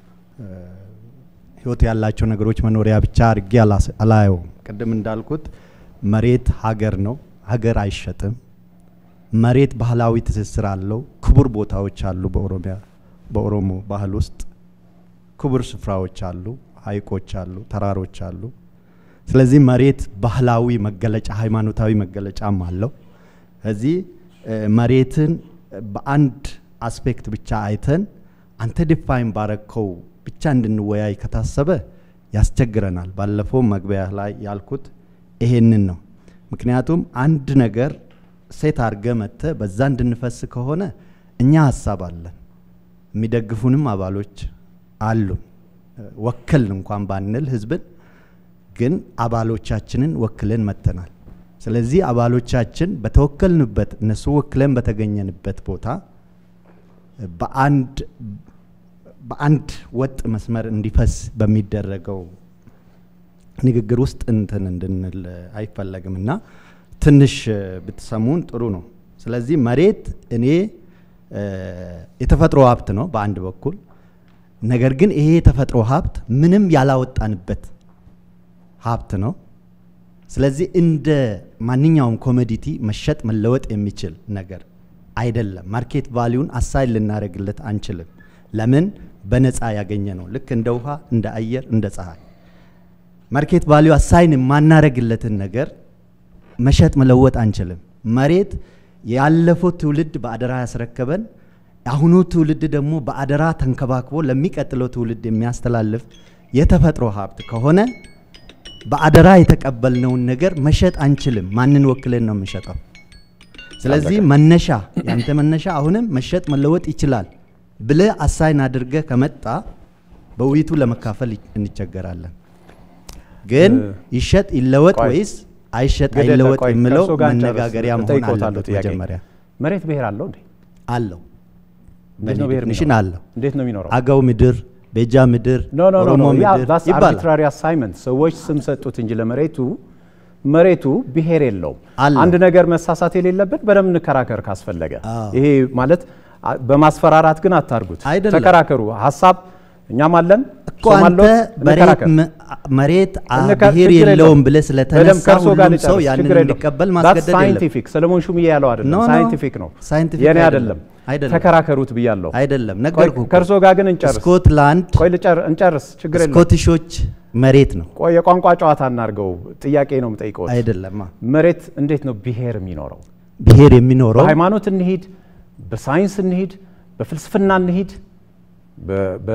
ህይወት ያላቸው ነገሮች መኖሪያ ብቻ አድርጌ አላየውም። ቅድም እንዳልኩት መሬት ሀገር ነው። ሀገር አይሸጥም። መሬት ባህላዊ ትስስር አለው። ክቡር ቦታዎች አሉ። በኦሮሚያ በኦሮሞ ባህል ውስጥ ክቡር ስፍራዎች አሉ፣ ሀይቆች አሉ፣ ተራሮች አሉ። ስለዚህ መሬት ባህላዊ መገለጫ ሃይማኖታዊ መገለጫም አለው። እዚህ መሬትን በአንድ አስፔክት ብቻ አይተን አንተ ዲፋይን ባረከው ብቻ እንድንወያይ ከታሰበ ያስቸግረናል። ባለፈው መግቢያ ላይ ያልኩት ይሄንን ነው። ምክንያቱም አንድ ነገር ሴት አርገ መተ በዛ እንድንፈስ ከሆነ እኛ ሐሳብ አለን፣ የሚደግፉንም አባሎች አሉ። ወክል እንኳን ባንል ህዝብን ግን አባሎቻችንን ወክለን መተናል። ስለዚህ አባሎቻችን በተወከልንበት እነሱ ወክለን በተገኘንበት ቦታ በአንድ በአንድ ወጥ መስመር እንዲፈስ በሚደረገው ንግግር ውስጥ እንትን እንድንል አይፈለግምና ትንሽ ብትሰሙን ጥሩ ነው። ስለዚህ መሬት እኔ የተፈጥሮ ሀብት ነው በአንድ በኩል። ነገር ግን ይሄ የተፈጥሮ ሀብት ምንም ያላወጣንበት ሀብት ነው። ስለዚህ እንደ ማንኛውም ኮሞዲቲ መሸጥ መለወጥ የሚችል ነገር አይደለም። ማርኬት ቫልዩን አሳይን ልናደርግለት አንችልም። ለምን? በነፃ ያገኘ ነው። ልክ እንደ ውሃ፣ እንደ አየር፣ እንደ ፀሐይ ማርኬት ቫልዩ አሳይን ማናረግለትን ነገር መሸጥ መለወጥ አንችልም። መሬት ያለፈው ትውልድ በአደራ ያስረከበን፣ አሁኑ ትውልድ ደግሞ በአደራ ተንከባክቦ ለሚቀጥለው ትውልድ የሚያስተላልፍ የተፈጥሮ ሀብት ከሆነ በአደራ የተቀበልነውን ነገር መሸጥ አንችልም። ማንን ወክለን ነው የምንሸጠው? ስለዚህ መነሻ ያንተ መነሻ አሁንም መሸጥ መለወጥ ይችላል ብለ አሳይን አድርገ ከመጣ በውይይቱ ለመካፈል እንቸገራለን። ግን ይሸጥ ይለወጥ ወይስ አይሸጥ አይለወጥ የሚለው መነጋገሪያ መሆን አለበት። መጀመሪያ መሬት ብሔር አለው እንዴ? አለው። እንዴት ነው ብሔር ሚሽን አለው? እንዴት ነው የሚኖረው? አገው ምድር፣ ቤጃ ምድር፣ ኦሮሞ ምድር ይባላል። አርቢትራሪ አሳይመንት ሰዎች ስም ሰጡት እንጂ ለመሬቱ መሬቱ ብሔር የለውም። አንድ ነገር መሳሳት የሌለበት በደም እንከራከር ካስፈለገ። ይሄ ማለት በማስፈራራት ግን አታርጉት። ተከራከሩ። ሐሳብ እኛም አለን እኮ አንተ መሬት ብሔር የለውም ብለ ስለተነሳ ሁሉም ሰው ያንን እንዲቀበል ማስገደድ የለም። ሳይንቲፊክ ሰለሞን ሹምዬ ያለው አይደለም፣ ሳይንቲፊክ ነው። የኔ አይደለም። ተከራከሩት ብያለሁ። አይደለም ነገርኩ። ከርሶ ጋር ግን እንጨርስ። ስኮትላንድ ቆይ ልጨር እንጨርስ፣ ችግር የለም። ስኮቲሾች መሬት ነው። ቆይ የቋንቋ ጨዋታ እናርገው። ጥያቄ ነው የምጠይቀው። አይደለም መሬት እንዴት ነው ብሔር የሚኖረው? ብሔር የሚኖረው በሃይማኖት እንሂድ፣ በሳይንስ እንሂድ፣ በፍልስፍና እንሂድ፣ በ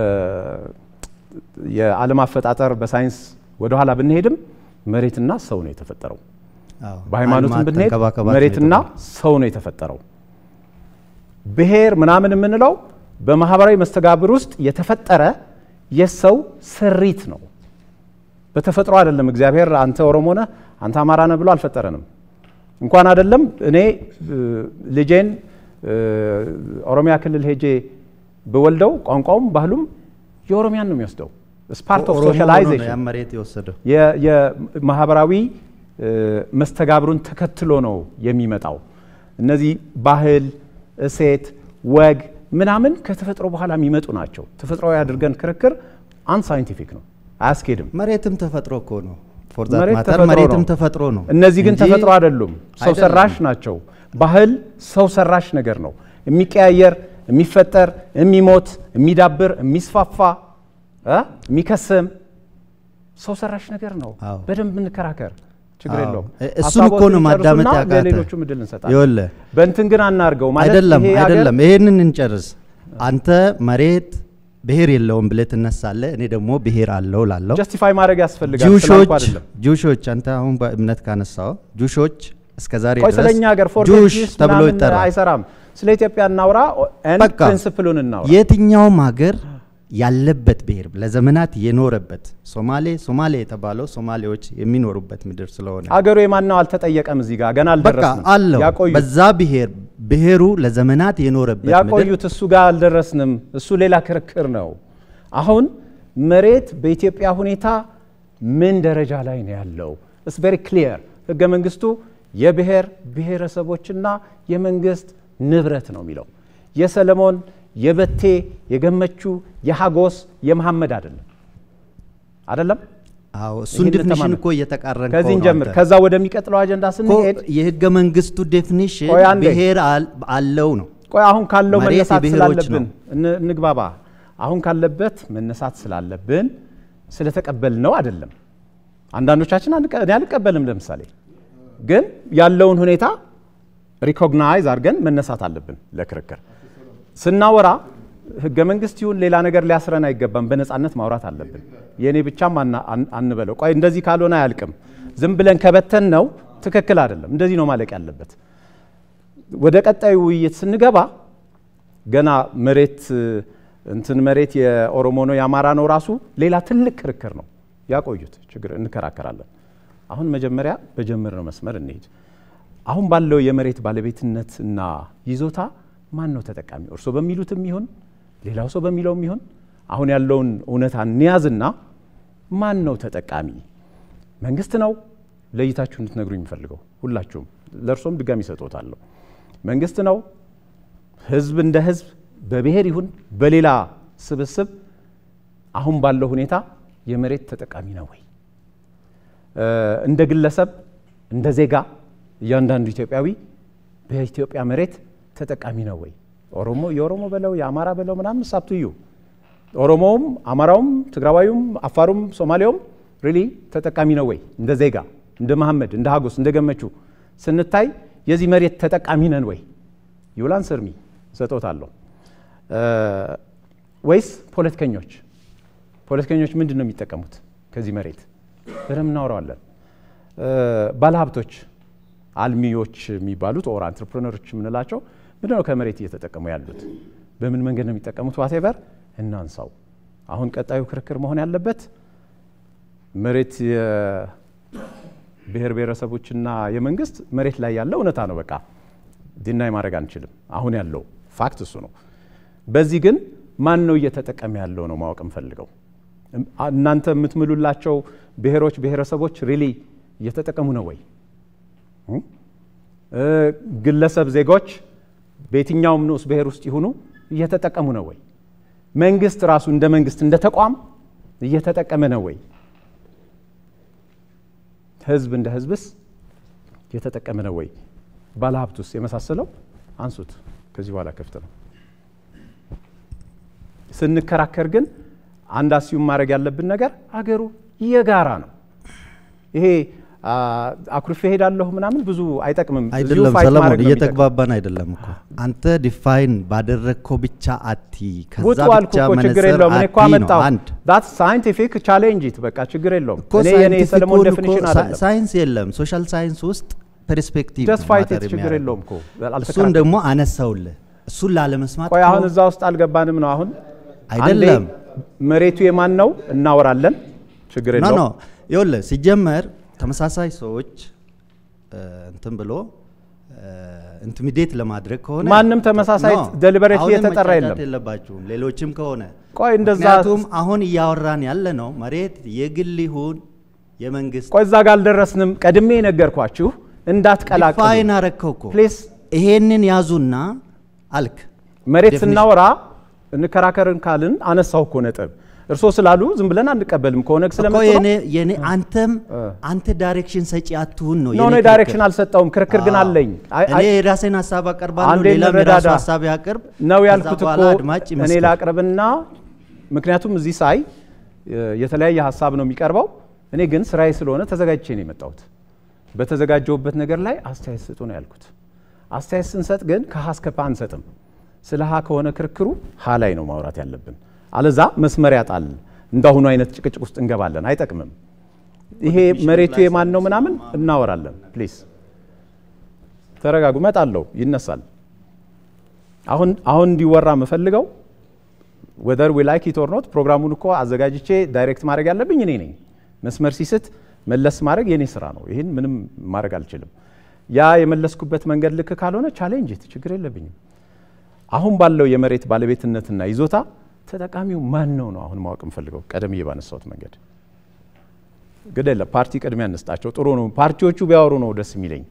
የዓለም አፈጣጠር በሳይንስ ወደ ኋላ ብንሄድም መሬትና ሰው ነው የተፈጠረው። በሃይማኖትም ብንሄድ መሬትና ሰው ነው የተፈጠረው። ብሔር ምናምን የምንለው በማህበራዊ መስተጋብር ውስጥ የተፈጠረ የሰው ስሪት ነው። በተፈጥሮ አይደለም። እግዚአብሔር አንተ ኦሮሞ ነህ አንተ አማራ ነህ ብሎ አልፈጠረንም። እንኳን አይደለም እኔ ልጄን ኦሮሚያ ክልል ሄጄ በወልደው ቋንቋውም ባህሉም የኦሮሚያን ነው የሚወስደው። ስፓርት ኦፍ ሶሻላይዜሽን ያ መሬት የወሰደው የማህበራዊ መስተጋብሩን ተከትሎ ነው የሚመጣው። እነዚህ ባህል፣ እሴት፣ ወግ ምናምን ከተፈጥሮ በኋላ የሚመጡ ናቸው። ተፈጥሯዊ አድርገን ክርክር አንሳይንቲፊክ ነው፣ አያስኬድም። መሬትም ተፈጥሮ እኮ ነው። ፎር ዛት ማተር መሬትም ተፈጥሮ ነው። እነዚህ ግን ተፈጥሮ አይደሉም፣ ሰው ሰራሽ ናቸው። ባህል ሰው ሰራሽ ነገር ነው፣ የሚቀያየር፣ የሚፈጠር፣ የሚሞት፣ የሚዳብር፣ የሚስፋፋ፣ የሚከስም ሰው ሰራሽ ነገር ነው። በደንብ እንከራከር፣ ችግር የለውም። እሱን እኮ ነው ማዳመጥ ያቃተ። ሌሎቹ ምድል እንሰጣለን። ይኸውልህ በእንትን ግን አናርገው ማለት አይደለም አይደለም። ይሄንን እንጨርስ። አንተ መሬት ብሔር የለውም ብለህ ትነሳለህ፣ እኔ ደግሞ ብሔር አለው ላለው ጀስቲፋይ ማድረግ ያስፈልጋል። ጁሾች ጁሾች አንተ አሁን በእምነት ካነሳው ጁሾች እስከዛሬ ድረስ ስለኛ ሀገር ጁሽ ተብሎ ይጠራል። አይሰራም። ስለ ኢትዮጵያ እናውራ፣ ኤንድ ፕሪንሲፕሉን እናውራ። የትኛውም ሀገር ያለበት ብሔር ለዘመናት የኖረበት ሶማሌ ሶማሌ የተባለው ሶማሌዎች የሚኖሩበት ምድር ስለሆነ አገሩ የማናው አልተጠየቀም። እዚህ ጋር ገና አልደረስንም። ያቆዩት በዛ ብሔር ብሔሩ ለዘመናት የኖረበት ምድር ያቆዩት እሱ ጋር አልደረስንም። እሱ ሌላ ክርክር ነው። አሁን መሬት በኢትዮጵያ ሁኔታ ምን ደረጃ ላይ ነው ያለው? ኢትስ ቬሪ ክሊር። ህገ መንግስቱ የብሔር ብሔረሰቦችና የመንግስት ንብረት ነው የሚለው። የሰለሞን የበቴ የገመቹ የሃጎስ የመሐመድ አይደለም አይደለም። አዎ እሱን ዲፊኒሽን እኮ እየተቃረን ነው። ከዚህ ጀምር ከዛ ወደሚቀጥለው አጀንዳ ስንሄድ የህገ መንግስቱ ዲፊኒሽን ብሔር አለው ነው። ቆይ አሁን ካለው መነሳት ስላለብን እንግባባ። አሁን ካለበት መነሳት ስላለብን ስለተቀበል ነው አይደለም። አንዳንዶቻችን አንቀበልም። ለምሳሌ ግን ያለውን ሁኔታ ሪኮግናይዝ አድርገን መነሳት አለብን ለክርክር ስናወራ። ህገ መንግስት ይሁን ሌላ ነገር ሊያስረን አይገባም። በነጻነት ማውራት አለብን። የኔ ብቻም አንበለው። ቆይ እንደዚህ ካልሆነ አያልቅም። ዝም ብለን ከበተን ነው ትክክል አይደለም። እንደዚህ ነው ማለቅ ያለበት። ወደ ቀጣዩ ውይይት ስንገባ ገና መሬት እንትን መሬት የኦሮሞ ነው የአማራ ነው ራሱ ሌላ ትልቅ ክርክር ነው። ያቆዩት ችግር እንከራከራለን። አሁን መጀመሪያ በጀመርነው መስመር እንሄድ። አሁን ባለው የመሬት ባለቤትነትና ይዞታ ማን ነው ተጠቃሚ? እርሶ በሚሉትም ይሁን ሌላው ሰው በሚለውም ይሁን አሁን ያለውን እውነታ እንያዝና ማን ነው ተጠቃሚ? መንግስት ነው? ለይታችሁ እንድትነግሩኝ የሚፈልገው ሁላችሁም፣ ለእርሶም ድጋሚ ሰጥቶታለሁ። መንግስት ነው? ህዝብ እንደ ህዝብ በብሔር ይሁን በሌላ ስብስብ አሁን ባለው ሁኔታ የመሬት ተጠቃሚ ነው ወይ? እንደ ግለሰብ እንደ ዜጋ እያንዳንዱ ኢትዮጵያዊ በኢትዮጵያ መሬት ተጠቃሚ ነው ወይ? ኦሮሞ የኦሮሞ በለው የአማራ በለው ምናምን ሳብቱዩ ኦሮሞውም አማራውም ትግራዋዩም አፋሩም ሶማሌውም ሪሊ ተጠቃሚ ነው ወይ? እንደ ዜጋ እንደ መሐመድ እንደ ሀጎስ እንደ ገመቹ ስንታይ የዚህ መሬት ተጠቃሚ ነን ወይ? ይውላን ስርሚ ሰጥቶታለሁ። ወይስ ፖለቲከኞች ፖለቲከኞች ምንድን ነው የሚጠቀሙት ከዚህ መሬት? በደንብ እናወራዋለን። ባለሀብቶች አልሚዎች የሚባሉት ኦር አንትረፕረነሮች የምንላቸው ምንድን ነው ከመሬት እየተጠቀሙ ያሉት? በምን መንገድ ነው የሚጠቀሙት? ዋቴቨር እናንሳው። አሁን ቀጣዩ ክርክር መሆን ያለበት መሬት የብሔር ብሔረሰቦችና የመንግስት መሬት ላይ ያለው እውነታ ነው። በቃ ዲናይ ማድረግ አንችልም። አሁን ያለው ፋክት እሱ ነው። በዚህ ግን ማን ነው እየተጠቀመ ያለው ነው ማወቅ እንፈልገው። እናንተ የምትምሉላቸው ብሔሮች ብሔረሰቦች ሪሊ እየተጠቀሙ ነው ወይ? ግለሰብ ዜጎች በየትኛውም ንዑስ ብሔር ውስጥ ይሁኑ እየተጠቀሙ ነው ወይ? መንግስት ራሱ እንደ መንግስት እንደ ተቋም እየተጠቀመ ነው ወይ? ህዝብ እንደ ህዝብስ እየተጠቀመ ነው ወይ? ባለሀብቱስ የመሳሰለው አንሱት። ከዚህ በኋላ ክፍት ነው። ስንከራከር ግን አንድ አስዩም ማድረግ ያለብን ነገር አገሩ የጋራ ነው። ይሄ አኩርፌ ሄዳለሁ ምናምን ብዙ አይጠቅምም። አይደለም ሰለሞን፣ እየተግባባን አይደለም እኮ አንተ ዲፋይን ባደረግከው ብቻ አቲ ከዛ ብቻ ችግር የለውም። እኔ እኮ አመጣው ዳት ሳይንቲፊክ ቻሌንጅ ኢት በቃ ችግር የለውም። እኔ የኔ ሰለሞን ዴፊኒሽን አይደለም። ሳይንስ የለም ሶሻል ሳይንስ ውስጥ ፐርስፔክቲቭ ጀስት ፋይት ኢት ችግር የለውም እኮ እሱን ደግሞ አነሳውልህ። እሱን ላለመስማት ቆይ አሁን እዛ ውስጥ አልገባንም ነው አሁን አይደለም። መሬቱ የማን ነው እናወራለን። ችግር የለውም። ኖ ኖ ይኸውልህ ሲጀመር ተመሳሳይ ሰዎች እንትን ብሎ ኢንቲሚዴት ለማድረግ ከሆነ ማንም ተመሳሳይ ዴሊበሬትሊ የተጠራ የለም የለባችሁም ሌሎችም ከሆነ ቆይ እንደዛ ምክንያቱም አሁን እያወራን ያለ ነው መሬት የግል ይሁን የመንግስት ቆይ እዛ ጋር አልደረስንም ቀድሜ ነገርኳችሁ እንዳትቀላቀሉ ፋይን አረከውኮ ፕሊዝ ይሄንን ያዙና አልክ መሬት ስናወራ እንከራከርን ካልን አነሳው እኮ ነጥብ እርሶ ስላሉ ዝም ብለን አንቀበልም ከሆነ ስለመጥቶ የኔ የኔ አንተም አንተ ዳይሬክሽን ሰጪ አትሁን ነው የኔ ነው ዳይሬክሽን አልሰጣውም ክርክር ግን አለኝ እኔ የራሴን ሐሳብ አቀርባለሁ ሌላ የራሱ ሐሳብ ያቀርብ ነው ያልኩት እኮ እኔ ላቀርብና ምክንያቱም እዚህ ሳይ የተለያየ ሐሳብ ነው የሚቀርበው እኔ ግን ስራዬ ስለሆነ ተዘጋጅቼ ነው የመጣሁት በተዘጋጀውበት ነገር ላይ አስተያየት ስጡ ነው ያልኩት አስተያየት ስንሰጥ ግን ከሐስከፓ አንሰጥም ስለ ሀ ከሆነ ክርክሩ ሀ ላይ ነው ማውራት ያለብን አለዛ መስመር ያጣል እንዳሁኑ አይነት ጭቅጭቅ ውስጥ እንገባለን አይጠቅምም ይሄ መሬቱ የማን ነው ምናምን እናወራለን ፕሊዝ ተረጋጉ መጣለው ይነሳል አሁን አሁን እንዲወራ መፈልገው whether we like it or not ፕሮግራሙን እኮ አዘጋጅቼ ዳይሬክት ማድረግ ያለብኝ እኔ ነኝ መስመር ሲስት መለስ ማድረግ የኔ ስራ ነው ይሄን ምንም ማድረግ አልችልም ያ የመለስኩበት መንገድ ልክ ካልሆነ ቻሌንጅ ችግር የለብኝም አሁን ባለው የመሬት ባለቤትነትና ይዞታ ተጠቃሚው ማን ነው ነው አሁን ማወቅ እንፈልገው ቀደም ይባነሳውት መንገድ ግዴለ ፓርቲ ቀድሚያ እንስጣቸው ጥሩ ነው ፓርቲዎቹ ቢያወሩ ነው ደስ የሚለኝ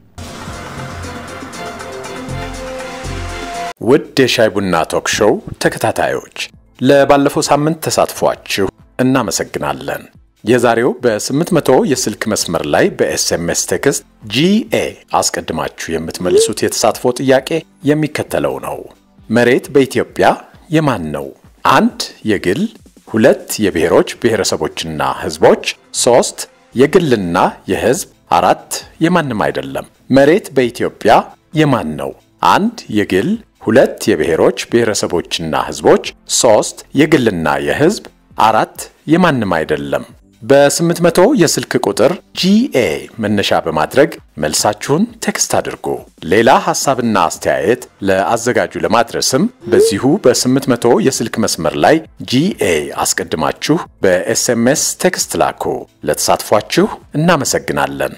ውድ የሻይ ቡና ቶክ ሾው ተከታታዮች ለባለፈው ሳምንት ተሳትፏችሁ እናመሰግናለን የዛሬው በ800 የስልክ መስመር ላይ በኤስኤምኤስ ቴክስት ጂኤ አስቀድማችሁ የምትመልሱት የተሳትፎ ጥያቄ የሚከተለው ነው መሬት በኢትዮጵያ የማን ነው አንድ የግል ሁለት የብሔሮች ብሔረሰቦችና ህዝቦች ሶስት የግልና የህዝብ አራት የማንም አይደለም መሬት በኢትዮጵያ የማን ነው አንድ የግል ሁለት የብሔሮች ብሔረሰቦችና ህዝቦች ሶስት የግልና የህዝብ አራት የማንም አይደለም በ800 የስልክ ቁጥር ጂኤ መነሻ በማድረግ መልሳችሁን ቴክስት አድርጉ ሌላ ሐሳብና አስተያየት ለአዘጋጁ ለማድረስም በዚሁ በ800 የስልክ መስመር ላይ ጂኤ አስቀድማችሁ በኤስኤምኤስ ቴክስት ላኩ ለተሳትፏችሁ እናመሰግናለን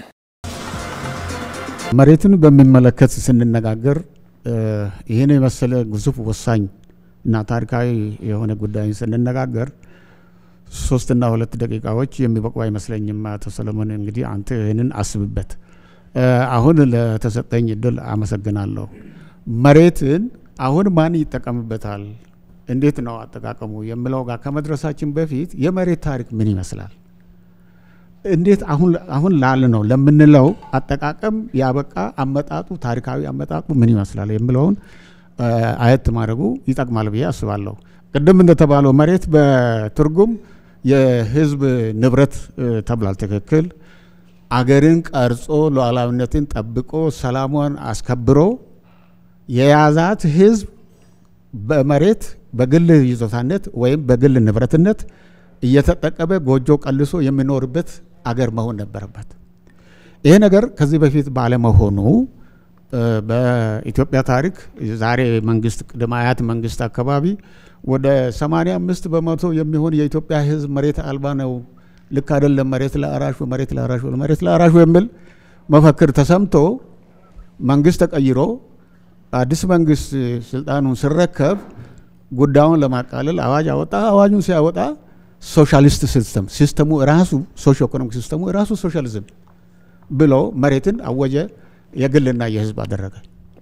መሬትን በሚመለከት ስንነጋገር ይሄን የመሰለ ግዙፍ ወሳኝ እና ታሪካዊ የሆነ ጉዳይ ስንነጋገር ሶስት እና ሁለት ደቂቃዎች የሚበቁ አይመስለኝም አቶ ሰለሞን እንግዲህ አንተ ይሄንን አስብበት አሁን ለተሰጠኝ እድል አመሰግናለሁ መሬትን አሁን ማን ይጠቀምበታል እንዴት ነው አጠቃቀሙ የሚለው ጋር ከመድረሳችን በፊት የመሬት ታሪክ ምን ይመስላል እንዴት አሁን አሁን ላል ነው ለምንለው አጠቃቀም ያበቃ አመጣጡ ታሪካዊ አመጣጡ ምን ይመስላል የሚለውን አየት ማድረጉ ይጠቅማል ብዬ አስባለሁ ቅድም እንደተባለው መሬት በትርጉም የህዝብ ንብረት ተብሏል ትክክል አገርን ቀርጾ ሉዓላዊነትን ጠብቆ ሰላሙን አስከብሮ የያዛት ህዝብ በመሬት በግል ይዞታነት ወይም በግል ንብረትነት እየተጠቀመ ጎጆ ቀልሶ የሚኖርበት አገር መሆን ነበረበት ይሄ ነገር ከዚህ በፊት ባለመሆኑ በኢትዮጵያ ታሪክ ዛሬ መንግስት ቅድማያት መንግስት አካባቢ ወደ ሰማንያ አምስት በመቶ የሚሆን የኢትዮጵያ ህዝብ መሬት አልባ ነው ልክ አይደለም መሬት ለአራሹ መሬት ለአራሹ መሬት ለአራሹ የሚል መፈክር ተሰምቶ መንግስት ተቀይሮ አዲስ መንግስት ስልጣኑን ሲረከብ ጉዳዩን ለማቃለል አዋጅ አወጣ አዋጁን ሲያወጣ ሶሻሊስት ሲስተም ሲስተሙ ራሱ ሶሺዮ ኢኮኖሚክ ሲስተሙ ራሱ ሶሻሊዝም ብሎ መሬትን አወጀ የግልና የህዝብ አደረገ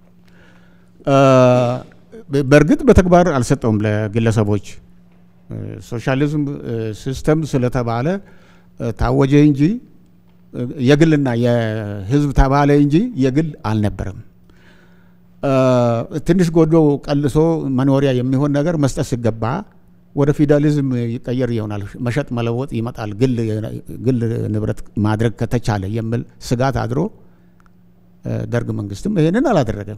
በርግጥ በተግባር አልሰጠውም ለግለሰቦች ሶሻሊዝም ሲስተም ስለተባለ ታወጀ እንጂ የግልና የህዝብ ተባለ እንጂ የግል አልነበረም ትንሽ ጎጆ ቀልሶ መኖሪያ የሚሆን ነገር መስጠት ሲገባ ወደ ፊውዳሊዝም ይቀየር ይሆናል መሸጥ መለወጥ ይመጣል ግል ግል ንብረት ማድረግ ከተቻለ የሚል ስጋት አድሮ ደርግ መንግስትም ይሄንን አላደረገም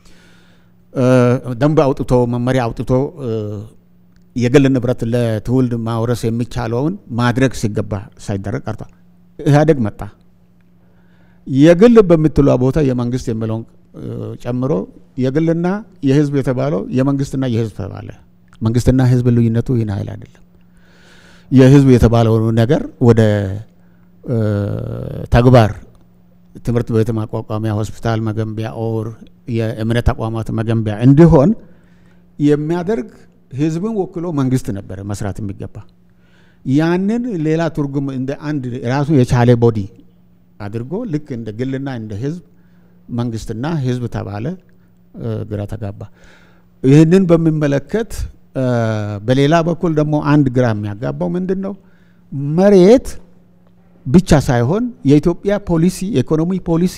ደንብ አውጥቶ መመሪያ አውጥቶ የግል ንብረት ለትውልድ ማውረስ የሚቻለውን ማድረግ ሲገባ ሳይደረግ ቀርቷል ኢህአዴግ መጣ የግል በሚትለው ቦታ የመንግስት የሚለውን ጨምሮ የግልና የህዝብ የተባለው የመንግስትና የህዝብ ተባለ መንግስትና ህዝብ ልዩነቱ ይህን ኃይል አይደለም የህዝብ የተባለው ነገር ወደ ተግባር ትምህርት ቤት ማቋቋሚያ፣ ሆስፒታል መገንቢያ ኦር የእምነት ተቋማት መገንቢያ እንዲሆን የሚያደርግ ህዝብን ወክሎ መንግስት ነበረ መስራት የሚገባ። ያንን ሌላ ትርጉም እንደ አንድ ራሱ የቻለ ቦዲ አድርጎ ልክ እንደ ግልና እንደ ህዝብ መንግስትና ህዝብ ተባለ፣ ግራ ተጋባ። ይህንን በሚመለከት በሌላ በኩል ደግሞ አንድ ግራ የሚያጋባው ምንድን ነው? መሬት ብቻ ሳይሆን የኢትዮጵያ ፖሊሲ የኢኮኖሚ ፖሊሲ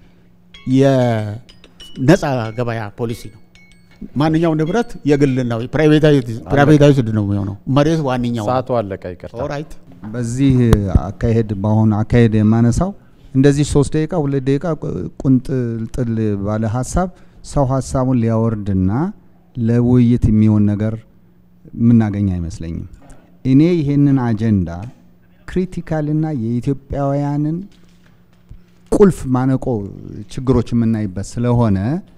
የነጻ ገበያ ፖሊሲ ነው። ማንኛው ንብረት የግል ነው፣ ፕራይቬታይዝድ ነው የሚሆነው። መሬት ዋንኛው። ሰዓቱ አለቀ፣ ይቅርታ። ኦራይት። በዚህ አካሄድ በአሁን አካሄድ የማነሳው እንደዚህ ሶስት ደቂቃ ሁለት ደቂቃ ቁንጥልጥል ባለ ሀሳብ ሰው ሀሳቡን ሊያወርድና ለውይይት የሚሆን ነገር የምናገኝ አይመስለኝም። እኔ ይሄንን አጀንዳ ክሪቲካልና የኢትዮጵያውያንን ቁልፍ ማነቆ ችግሮች የምናይበት ስለሆነ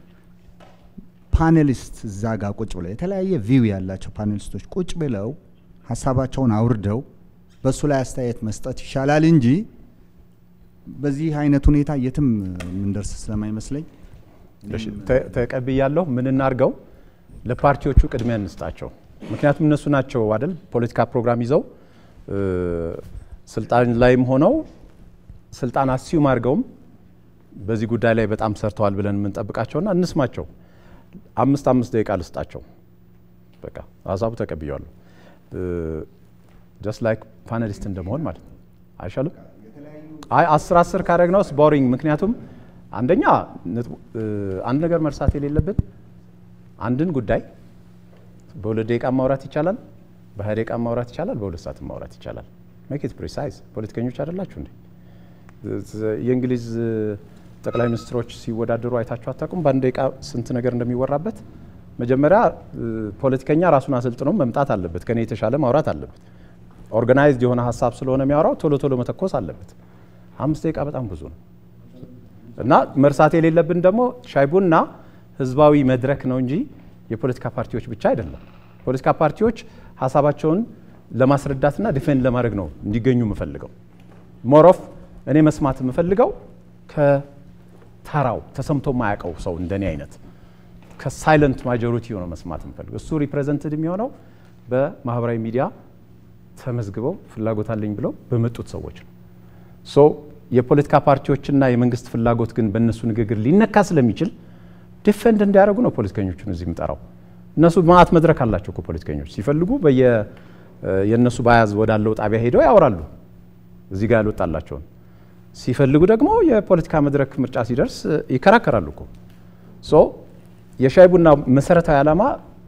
ፓኔሊስት እዛ ጋር ቁጭ ብለው የተለያየ ቪው ያላቸው ፓኔሊስቶች ቁጭ ብለው ሀሳባቸውን አውርደው በሱ ላይ አስተያየት መስጠት ይሻላል እንጂ በዚህ አይነት ሁኔታ የትም ምንደርስ ስለማይመስለኝ ተቀብያለሁ። ምን እናርገው? ለፓርቲዎቹ ቅድሚያ እንስጣቸው። ምክንያቱም እነሱ ናቸው አይደል ፖለቲካ ፕሮግራም ይዘው ስልጣን ላይም ሆነው ስልጣን አስዩም አድርገውም በዚህ ጉዳይ ላይ በጣም ሰርተዋል ብለን የምንጠብቃቸውና እንስማቸው። አምስት አምስት ደቂቃ ልስጣቸው። በቃ ሀሳቡ ተቀብያለሁ። ጀስት ላይክ ፓነሊስት እንደመሆን ማለት ነው። አይሻልም? አይ አስር አስር ካረግነውስ ቦሪንግ። ምክንያቱም አንደኛ አንድ ነገር መርሳት የሌለብን አንድን ጉዳይ በሁለት ደቂቃ ማውራት ይቻላል፣ በሃያ ደቂቃ ማውራት ይቻላል፣ በሁለት ሰዓት ማውራት ይቻላል። ሜክ ኢት ፕሪሳይዝ። ፖለቲከኞች አይደላችሁ እንዴ? የእንግሊዝ ጠቅላይ ሚኒስትሮች ሲወዳደሩ አይታችሁ አታውቁም? በአንድ ደቂቃ ስንት ነገር እንደሚወራበት። መጀመሪያ ፖለቲከኛ ራሱን አሰልጥኖ መምጣት አለበት፣ ከኔ የተሻለ ማውራት አለበት። ኦርጋናይዝድ የሆነ ሀሳብ ስለሆነ የሚያወራው ቶሎ ቶሎ መተኮስ አለበት። አምስት ደቂቃ በጣም ብዙ ነው እና መርሳት የሌለብን ደግሞ ሻይ ቡና ህዝባዊ መድረክ ነው እንጂ የፖለቲካ ፓርቲዎች ብቻ አይደለም። ፖለቲካ ፓርቲዎች ሀሳባቸውን ለማስረዳትና ዲፌንድ ለማድረግ ነው እንዲገኙ የምፈልገው። ሞሮፍ እኔ መስማት የምፈልገው ከተራው ተሰምቶ ማያውቀው ሰው እንደኔ አይነት ከሳይለንት ማጆሪቲ ነው መስማት የምፈልገው። እሱ ሪፕሬዘንትድ የሚሆነው በማህበራዊ ሚዲያ ተመዝግበው ፍላጎት አለኝ ብለው በመጡት ሰዎች ነው። ሶ የፖለቲካ ፓርቲዎችና የመንግስት ፍላጎት ግን በእነሱ ንግግር ሊነካ ስለሚችል ዲፌንድ እንዲያደርጉ ነው ፖለቲከኞቹን እዚህ የምጠራው። እነሱ ማአት መድረክ አላቸው እኮ ፖለቲከኞች። ሲፈልጉ በየ የነሱ ባያዝ ወዳለው ጣቢያ ሄደው ያወራሉ እዚህ ጋር ያልወጣላቸውን። ሲፈልጉ ደግሞ የፖለቲካ መድረክ ምርጫ ሲደርስ ይከራከራሉ እኮ። ሶ የሻይ ቡና መሰረታዊ ዓላማ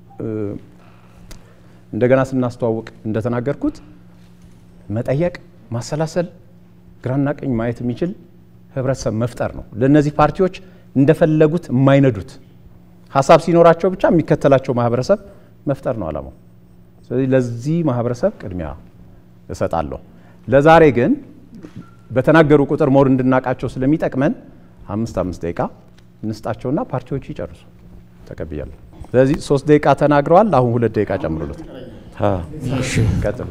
እንደገና ስናስተዋውቅ እንደተናገርኩት መጠየቅ፣ ማሰላሰል፣ ግራና ቀኝ ማየት የሚችል ህብረተሰብ መፍጠር ነው። ለነዚህ ፓርቲዎች እንደፈለጉት የማይነዱት ሀሳብ ሲኖራቸው ብቻ የሚከተላቸው ማህበረሰብ መፍጠር ነው ዓላማው። ስለዚህ ለዚህ ማህበረሰብ ቅድሚያ እሰጣለሁ። ለዛሬ ግን በተናገሩ ቁጥር ሞር እንድናቃቸው ስለሚጠቅመን አምስት አምስት ደቂቃ እንስጣቸውና ፓርቲዎቹ ይጨርሱ። ተቀብያለሁ። ስለዚህ ሶስት ደቂቃ ተናግረዋል። አሁን ሁለት ደቂቃ ጨምሩለት። እሺ ቀጥሉ።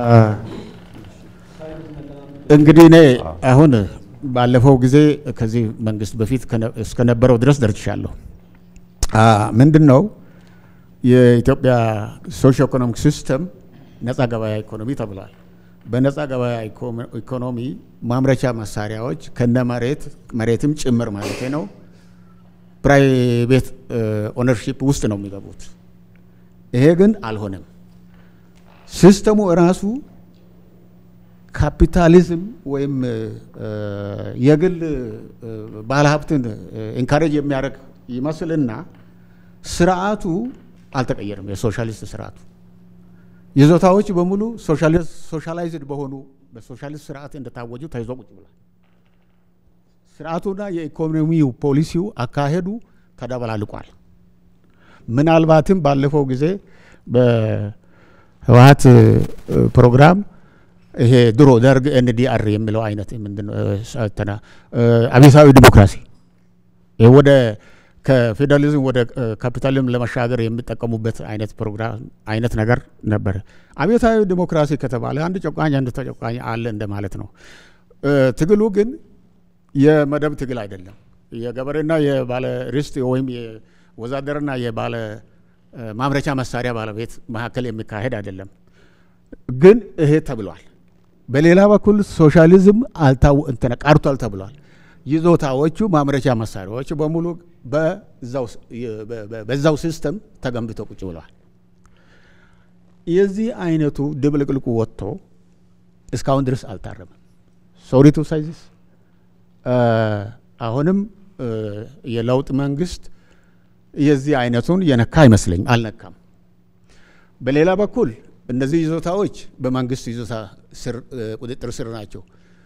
እንግዲህ እኔ አሁን ባለፈው ጊዜ ከዚህ መንግስት በፊት እስከነበረው ድረስ ደርሻለሁ። ምንድነው የኢትዮጵያ ሶሺዮ ኢኮኖሚክ ሲስተም ነጻ ገበያ ኢኮኖሚ ተብሏል። በነጻ ገበያ ኢኮኖሚ ማምረቻ መሳሪያዎች ከነ መሬት መሬትም ጭምር ማለት ነው ፕራይቬት ኦነርሺፕ ውስጥ ነው የሚገቡት። ይሄ ግን አልሆነም። ሲስተሙ ራሱ ካፒታሊዝም ወይም የግል ባለሀብትን ኢንካሬጅ የሚያደርግ ይመስልና ስርዓቱ አልተቀየረም። የሶሻሊስት ስርዓቱ ይዞታዎች በሙሉ ሶሻላይዝድ በሆኑ በሶሻሊስት ስርዓት እንደታወጁ ተይዞ ቁጭ ብሏል። ስርዓቱና የኢኮኖሚው ፖሊሲው አካሄዱ ተደበላልቋል። ምናልባትም ባለፈው ጊዜ በህወሓት ፕሮግራም ይሄ ድሮ ደርግ ኤንዲአር የሚለው አይነት ምንድነው አብዮታዊ ዲሞክራሲ ወደ ከፌዴራሊዝም ወደ ካፒታሊዝም ለመሻገር የሚጠቀሙበት አይነት ፕሮግራም አይነት ነገር ነበር። አብዮታዊ ዲሞክራሲ ከተባለ አንድ ጨቋኝ አንድ ተጨቋኝ አለ እንደማለት ነው። ትግሉ ግን የመደብ ትግል አይደለም። የገበሬና የባለ ርስት ወይም የወዛደርና የባለ ማምረቻ መሳሪያ ባለቤት መካከል የሚካሄድ አይደለም። ግን ይሄ ተብሏል። በሌላ በኩል ሶሻሊዝም አልታው እንተና ቀርቷል ተብሏል። ይዞታዎቹ ማምረቻ መሳሪያዎች በሙሉ በዛው በዛው ሲስተም ተገንብተው ቁጭ ብለዋል። የዚህ አይነቱ ድብልቅልቁ ወጥቶ እስካሁን ድረስ አልታረመም። ሶሪ ቱ ሴይ ዚስ አሁንም የለውጥ መንግስት የዚህ አይነቱን የነካ አይመስለኝ አልነካም። በሌላ በኩል እነዚህ ይዞታዎች በመንግስት ይዞታ ስር ቁጥጥር ስር ናቸው።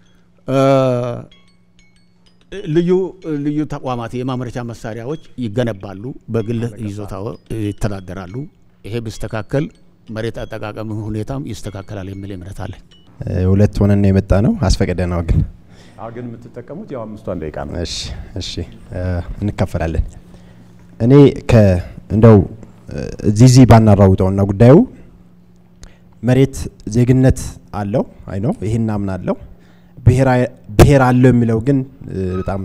ልዩ ልዩ ተቋማት የማምረቻ መሳሪያዎች ይገነባሉ፣ በግል ይዞታው ይተዳደራሉ። ይሄ ቢስተካከል መሬት አጠቃቀም ሁኔታም ይስተካከላል የሚል እምነት አለኝ። ሁለት ሆነን ነው የመጣ ነው አስፈቀደናው ግን አሁን የምትጠቀሙት ያው አምስቷን ደቂቃ ነው። እሺ እሺ እንከፈላለን። እኔ ከ እንደው ዚዚ ባናራውጠውና ጉዳዩ መሬት ዜግነት አለው አይ ነው ይሄን አምናለሁ። ብሔር ብሔር አለው የሚለው ግን በጣም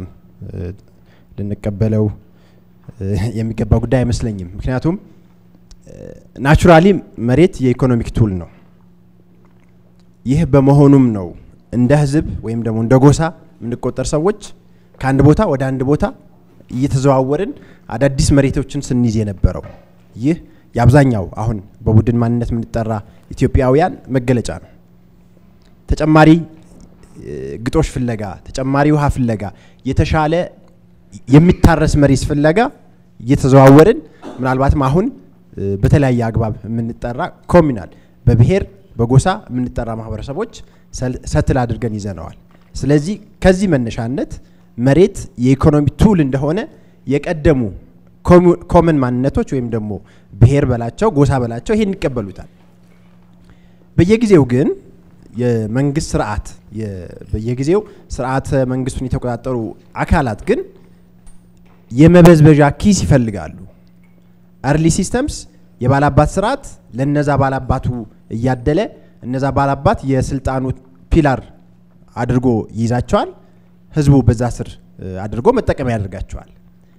ልንቀበለው የሚገባ ጉዳይ አይመስለኝም። ምክንያቱም ናቹራሊ መሬት የኢኮኖሚክ ቱል ነው። ይህ በመሆኑም ነው እንደ ህዝብ ወይም ደግሞ እንደ ጎሳ የምንቆጠር ሰዎች ከአንድ ቦታ ወደ አንድ ቦታ እየተዘዋወርን አዳዲስ መሬቶችን ስንይዝ የነበረው። ይህ የአብዛኛው አሁን በቡድን ማንነት የምንጠራ ኢትዮጵያውያን መገለጫ ነው። ተጨማሪ ግጦሽ ፍለጋ፣ ተጨማሪ ውሃ ፍለጋ፣ የተሻለ የሚታረስ መሬት ፍለጋ እየተዘዋወርን ምናልባትም አሁን በተለያየ አግባብ የምንጠራ ኮሚናል በብሔር በጎሳ የምንጠራ ማህበረሰቦች ሰትል አድርገን ይዘነዋል። ስለዚህ ከዚህ መነሻነት መሬት የኢኮኖሚ ቱል እንደሆነ የቀደሙ ኮመን ማንነቶች ወይም ደግሞ ብሔር በላቸው ጎሳ በላቸው ይሄን ይቀበሉታል። በየጊዜው ግን የመንግስት ስርዓት በየጊዜው ስርዓት መንግስቱን የተቆጣጠሩ አካላት ግን የመበዝበዣ ኪስ ይፈልጋሉ። አርሊ ሲስተምስ የባላባት ስርዓት ለነዛ ባላባቱ እያደለ እነዛ ባላባት የስልጣኑ ፒላር አድርጎ ይይዛቸዋል። ህዝቡ በዛ ስር አድርጎ መጠቀም ያደርጋቸዋል።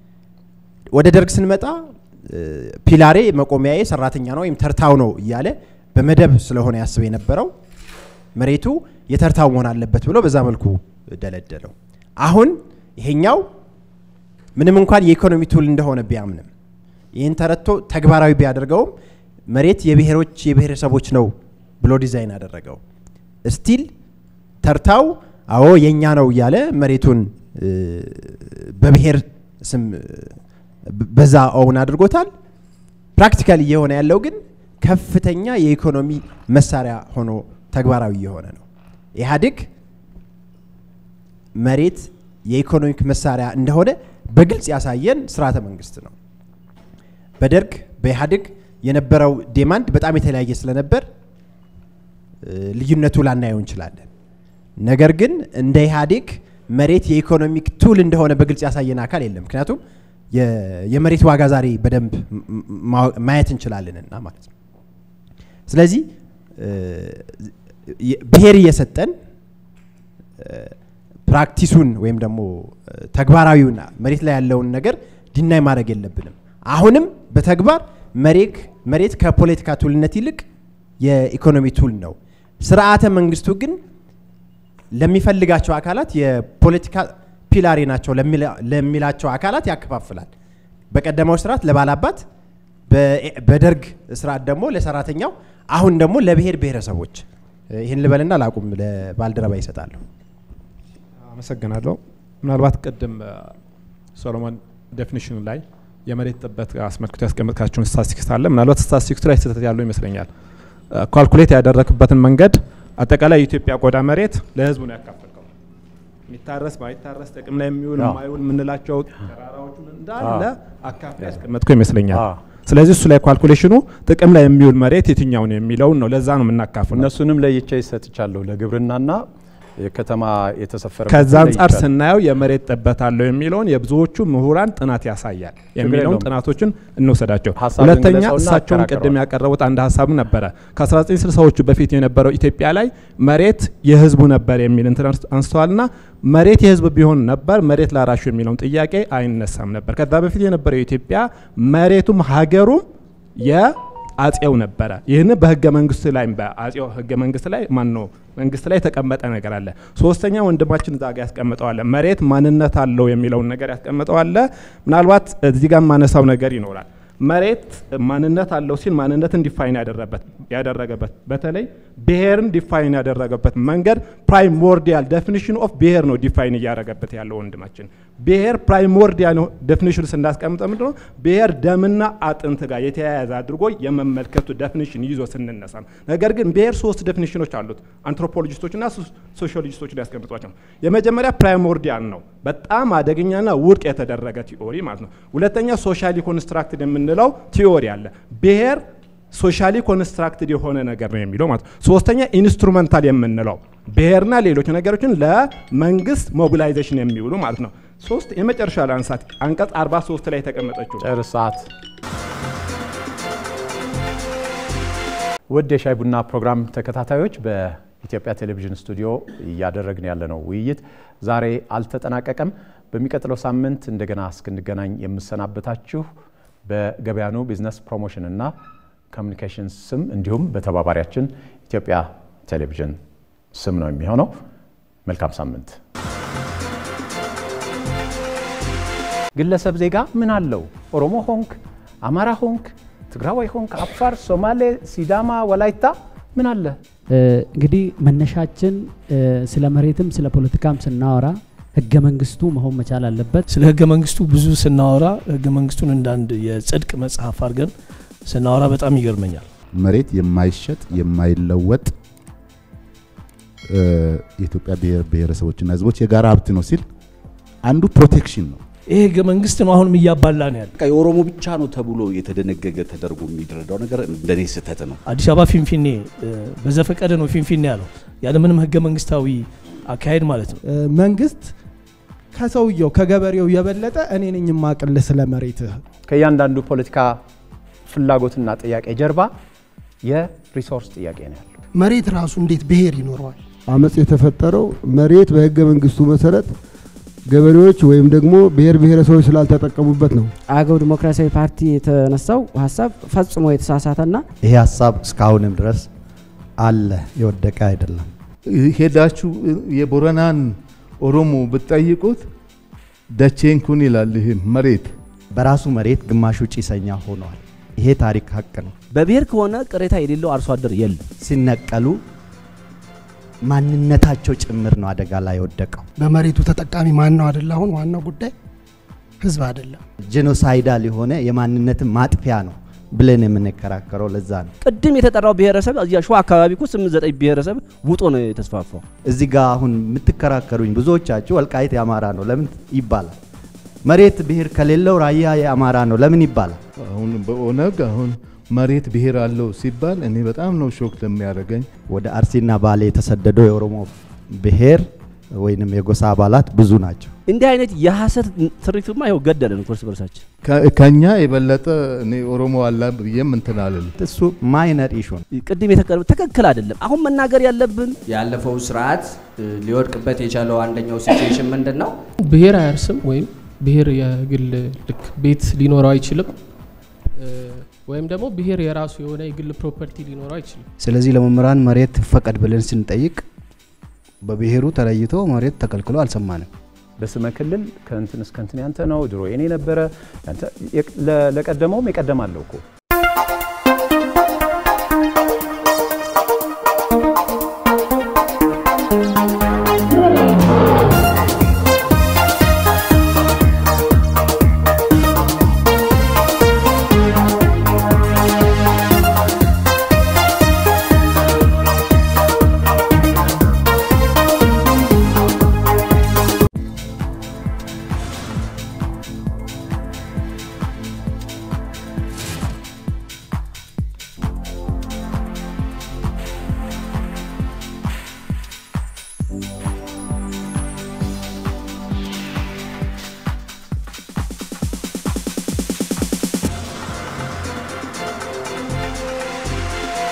ወደ ደርግ ስንመጣ ፒላሬ መቆሚያዬ ሰራተኛ ነው ወይም ተርታው ነው እያለ በመደብ ስለሆነ ያስብ የነበረው መሬቱ የተርታው መሆን አለበት ብሎ በዛ መልኩ ደለደለው። አሁን ይሄኛው ምንም እንኳን የኢኮኖሚ ቱል እንደሆነ ቢያምንም ይህን ተረቶ ተግባራዊ ቢያደርገውም መሬት የብሔሮች የብሔረሰቦች ነው ብሎ ዲዛይን አደረገው። ስቲል ተርታው አዎ የኛ ነው እያለ መሬቱን በብሔር ስም በዛ ኦውን አድርጎታል። ፕራክቲካሊ የሆነ ያለው ግን ከፍተኛ የኢኮኖሚ መሳሪያ ሆኖ ተግባራዊ የሆነ ነው። ኢህአዴግ መሬት የኢኮኖሚክ መሳሪያ እንደሆነ በግልጽ ያሳየን ስርዓተ መንግስት ነው። በደርግ በኢህአዴግ የነበረው ዲማንድ በጣም የተለያየ ስለነበር ልዩነቱ ላናየው እንችላለን። ነገር ግን እንደ ኢህአዴግ መሬት የኢኮኖሚክ ቱል እንደሆነ በግልጽ ያሳየን አካል የለም። ምክንያቱም የመሬት ዋጋ ዛሬ በደንብ ማየት እንችላለንና ማለት ነው። ስለዚህ ብሔር እየሰጠን ፕራክቲሱን ወይም ደግሞ ተግባራዊውና መሬት ላይ ያለውን ነገር ዲናይ ማድረግ የለብንም። አሁንም በተግባር መሬት መሬት ከፖለቲካ ቱልነት ይልቅ የኢኮኖሚ ቱል ነው። ስርዓተ መንግስቱ ግን ለሚፈልጋቸው አካላት የፖለቲካ ፒላሪ ናቸው ለሚላቸው አካላት ያከፋፍላል። በቀደመው ስርዓት ለባላባት፣ በደርግ ስርዓት ደግሞ ለሰራተኛው፣ አሁን ደግሞ ለብሔር ብሔረሰቦች። ይህን ልበልና ላቁም ለባልደረባ ይሰጣለሁ። አመሰግናለሁ። ምናልባት ቅድም ሶሎሞን ዴፊኒሽኑ ላይ የመሬት ጥበት አስመልክቶ ያስቀመጥካቸውን ስታቲስቲክስ አለ። ምናልባት ስታቲስቲክሱ ላይ ስህተት ያለው ይመስለኛል። ካልኩሌት ያደረክበትን መንገድ አጠቃላይ የኢትዮጵያ ቆዳ መሬት ለህዝቡ ነው ያካፈልከው። የሚታረስ ማይታረስ ጥቅም ላይ የሚውል ማይውል ምንላቸው ተራራዎቹን እንዳለ አካፍለ ያስቀመጥከው ይመስለኛል። ስለዚህ እሱ ላይ ካልኩሌሽኑ ጥቅም ላይ የሚውል መሬት የትኛው ነው የሚለው ነው። ለዛ ነው የምናካፍለው። እነሱንም ለይቼ ይሰጥቻለሁ ለግብርናና የከተማ የተሰፈረ ከዛ አንፃር ስናየው የመሬት ጥበት አለው የሚለውን የብዙዎቹ ምሁራን ጥናት ያሳያል የሚለውን ጥናቶችን እንወሰዳቸው። ሁለተኛ እሳቸውን ቀደም ያቀረቡት አንድ ሐሳብ ነበረ ከ1960ዎቹ በፊት የነበረው ኢትዮጵያ ላይ መሬት የህዝቡ ነበር የሚል እንትን አንስተዋልና መሬት የህዝብ ቢሆን ነበር መሬት ላራሹ የሚለውን ጥያቄ አይነሳም ነበር። ከዛ በፊት የነበረው ኢትዮጵያ መሬቱም ሀገሩም የአጼው ነበረ። ይህን በህገ መንግስት ላይ በአጼው ህገ መንግስት ላይ ማን ነው መንግስት ላይ ተቀመጠ ነገር አለ። ሶስተኛ ወንድማችን ዛጋ ያስቀምጠዋል መሬት ማንነት አለው የሚለውን ነገር ያስቀምጠዋል። ምናልባት እዚህ ጋር ማነሳው ነገር ይኖራል። መሬት ማንነት አለው ሲል ማንነትን ዲፋይን ያደረገበት ያደረገበት በተለይ ብሔርን ዲፋይን ያደረገበት መንገድ ፕራይሞርዲያል ዴፊኒሽን ኦፍ ብሔር ነው ዲፋይን ያደረገበት ያለው ወንድማችን። ብሔር ፕራይሞርዲያል ዴፊኒሽን ስናስቀምጥ ምንድነው ብሔር ደምና አጥንት ጋር የተያያዘ አድርጎ የመመልከቱ ዴፊኒሽን ይዞ ስንነሳ ነገር ግን ብሔር ሶስት ዴፊኒሽኖች አሉት አንትሮፖሎጂስቶችና ሶሺዮሎጂስቶች ያስቀምጧቸው። የመጀመሪያ ፕራይሞርዲያል ነው በጣም አደገኛና ውድቅ የተደረገ ቲዮሪ ማለት ነው። ሁለተኛ ሶሻሊ ኮንስትራክትድ የምንለው ቲዮሪ አለ ብሔር ሶሻሊ ኮንስትራክትድ የሆነ ነገር ነው የሚለው ማለት ነው። ሶስተኛ ኢንስትሩመንታል የምንለው ብሔርና ሌሎች ነገሮችን ለመንግስት ሞቢላይዜሽን የሚውሉ ማለት ነው። ሶስት የመጨረሻ ላንሳት አንቀጽ አርባ ሶስት ላይ ተቀመጠችው ጨርሳት። ውድ የሻይ ቡና ፕሮግራም ተከታታዮች በኢትዮጵያ ቴሌቪዥን ስቱዲዮ እያደረግን ያለነው ውይይት ዛሬ አልተጠናቀቀም። በሚቀጥለው ሳምንት እንደገና እስክንገናኝ የምሰናበታችሁ በገበያኑ ቢዝነስ ፕሮሞሽን እና ኮሙኒኬሽን ስም እንዲሁም በተባባሪያችን ኢትዮጵያ ቴሌቪዥን ስም ነው የሚሆነው። መልካም ሳምንት። ግለሰብ ዜጋ ምን አለው? ኦሮሞ ሆንክ፣ አማራ ሆንክ፣ ትግራዋይ ሆንክ፣ አፋር፣ ሶማሌ፣ ሲዳማ፣ ወላይታ ምን አለ? እንግዲህ መነሻችን ስለ መሬትም ስለ ፖለቲካም ስናወራ ህገ መንግስቱ መሆን መቻል አለበት። ስለ ህገ መንግስቱ ብዙ ስናወራ ህገ መንግስቱን እንዳንድ የጽድቅ መጽሐፍ አድርገን ስናወራ በጣም ይገርመኛል። መሬት የማይሸጥ የማይለወጥ የኢትዮጵያ ብሔር ብሔረሰቦችና ህዝቦች የጋራ ሀብት ነው ሲል አንዱ ፕሮቴክሽን ነው። ይሄ ህገ መንግስት ነው አሁን የሚያባላ ነው ያለው። የኦሮሞ ብቻ ነው ተብሎ የተደነገገ ተደርጎ የሚደረዳው ነገር እንደኔ ስህተት ነው። አዲስ አበባ ፊንፊኔ በዘፈቀደ ነው ፊንፊኔ ያለው ያለ ምንም ህገ መንግስታዊ አካሄድ ማለት ነው። መንግስት ከሰውየው ከገበሬው የበለጠ እኔ ነኝ ማቀለ ስለ መሬት ከያንዳንዱ ፖለቲካ ፍላጎትና ጥያቄ ጀርባ የሪሶርስ ጥያቄ ነው ያለው። መሬት ራሱ እንዴት ብሔር ይኖረዋል? አመጽ የተፈጠረው መሬት በህገ መንግስቱ መሰረት ገበሬዎች ወይም ደግሞ ብሔር ብሔረሰቦች ስላልተጠቀሙበት ነው። አገው ዲሞክራሲያዊ ፓርቲ የተነሳው ሐሳብ ፈጽሞ የተሳሳተና ይሄ ሐሳብ እስካሁንም ድረስ አለ የወደቀ አይደለም። ሄዳችሁ የቦረናን ኦሮሞ ብትጠይቁት ደቼንኩን ይላል። ይሄ መሬት በራሱ መሬት ግማሹ ጭሰኛ ሆኗል። ይሄ ታሪክ ሀቅ ነው። በብሔር ከሆነ ቅሬታ የሌለው አርሶ አደር የለም። ሲነቀሉ ማንነታቸው ጭምር ነው አደጋ ላይ ወደቀው። በመሬቱ ተጠቃሚ ማን ነው አይደል? አሁን ዋናው ጉዳይ ህዝብ አይደለም። ጄኖሳይዳል የሆነ የማንነት ማጥፊያ ነው ብለን የምንከራከረው ለዛ ነው። ቅድም የተጠራው ብሔረሰብ እዚያ ሸዋ አካባቢ እኮ ስምንት ዘጠኝ ብሔረሰብ ውጦ ነው የተስፋፋው። እዚህ ጋር አሁን የምትከራከሩኝ ብዙዎቻችሁ ወልቃይት የአማራ ነው ለምን ይባላል? መሬት ብሔር ከሌለው ራያ የአማራ ነው ለምን ይባላል? አሁን በኦነግ አሁን መሬት ብሔር አለው ሲባል እኔ በጣም ነው ሾክ ለሚያደርገኝ። ወደ አርሲና ባሌ የተሰደደው የኦሮሞ ብሔር ወይንም የጎሳ አባላት ብዙ ናቸው። እንዲህ አይነት የሐሰት ትርክትማ ይኸው ገደለን ኮርስ በርሳችን ከኛ የበለጠ እኔ ኦሮሞ አላ ብዬም እንትን አልል። እሱ ማይነር ኢሹ ነው። ቅድም የተቀረበ ትክክል አይደለም። አሁን መናገር ያለብን ያለፈው ስርዓት ሊወድቅበት የቻለው አንደኛው ሲቹዌሽን ምንድነው? ብሔር አያርስም ወይም ብሔር የግል ልክ ቤት ሊኖረው አይችልም ወይም ደግሞ ብሔር የራሱ የሆነ የግል ፕሮፐርቲ ሊኖረው አይችልም። ስለዚህ ለመምህራን መሬት ፈቀድ ብለን ስንጠይቅ በብሔሩ ተለይቶ መሬት ተከልክሎ አልሰማንም። በስመ ክልል ከእንትን እስከ እንትን ያንተ ነው ድሮ የኔ ነበረ ያንተ ለቀደመውም የቀደማለው እኮ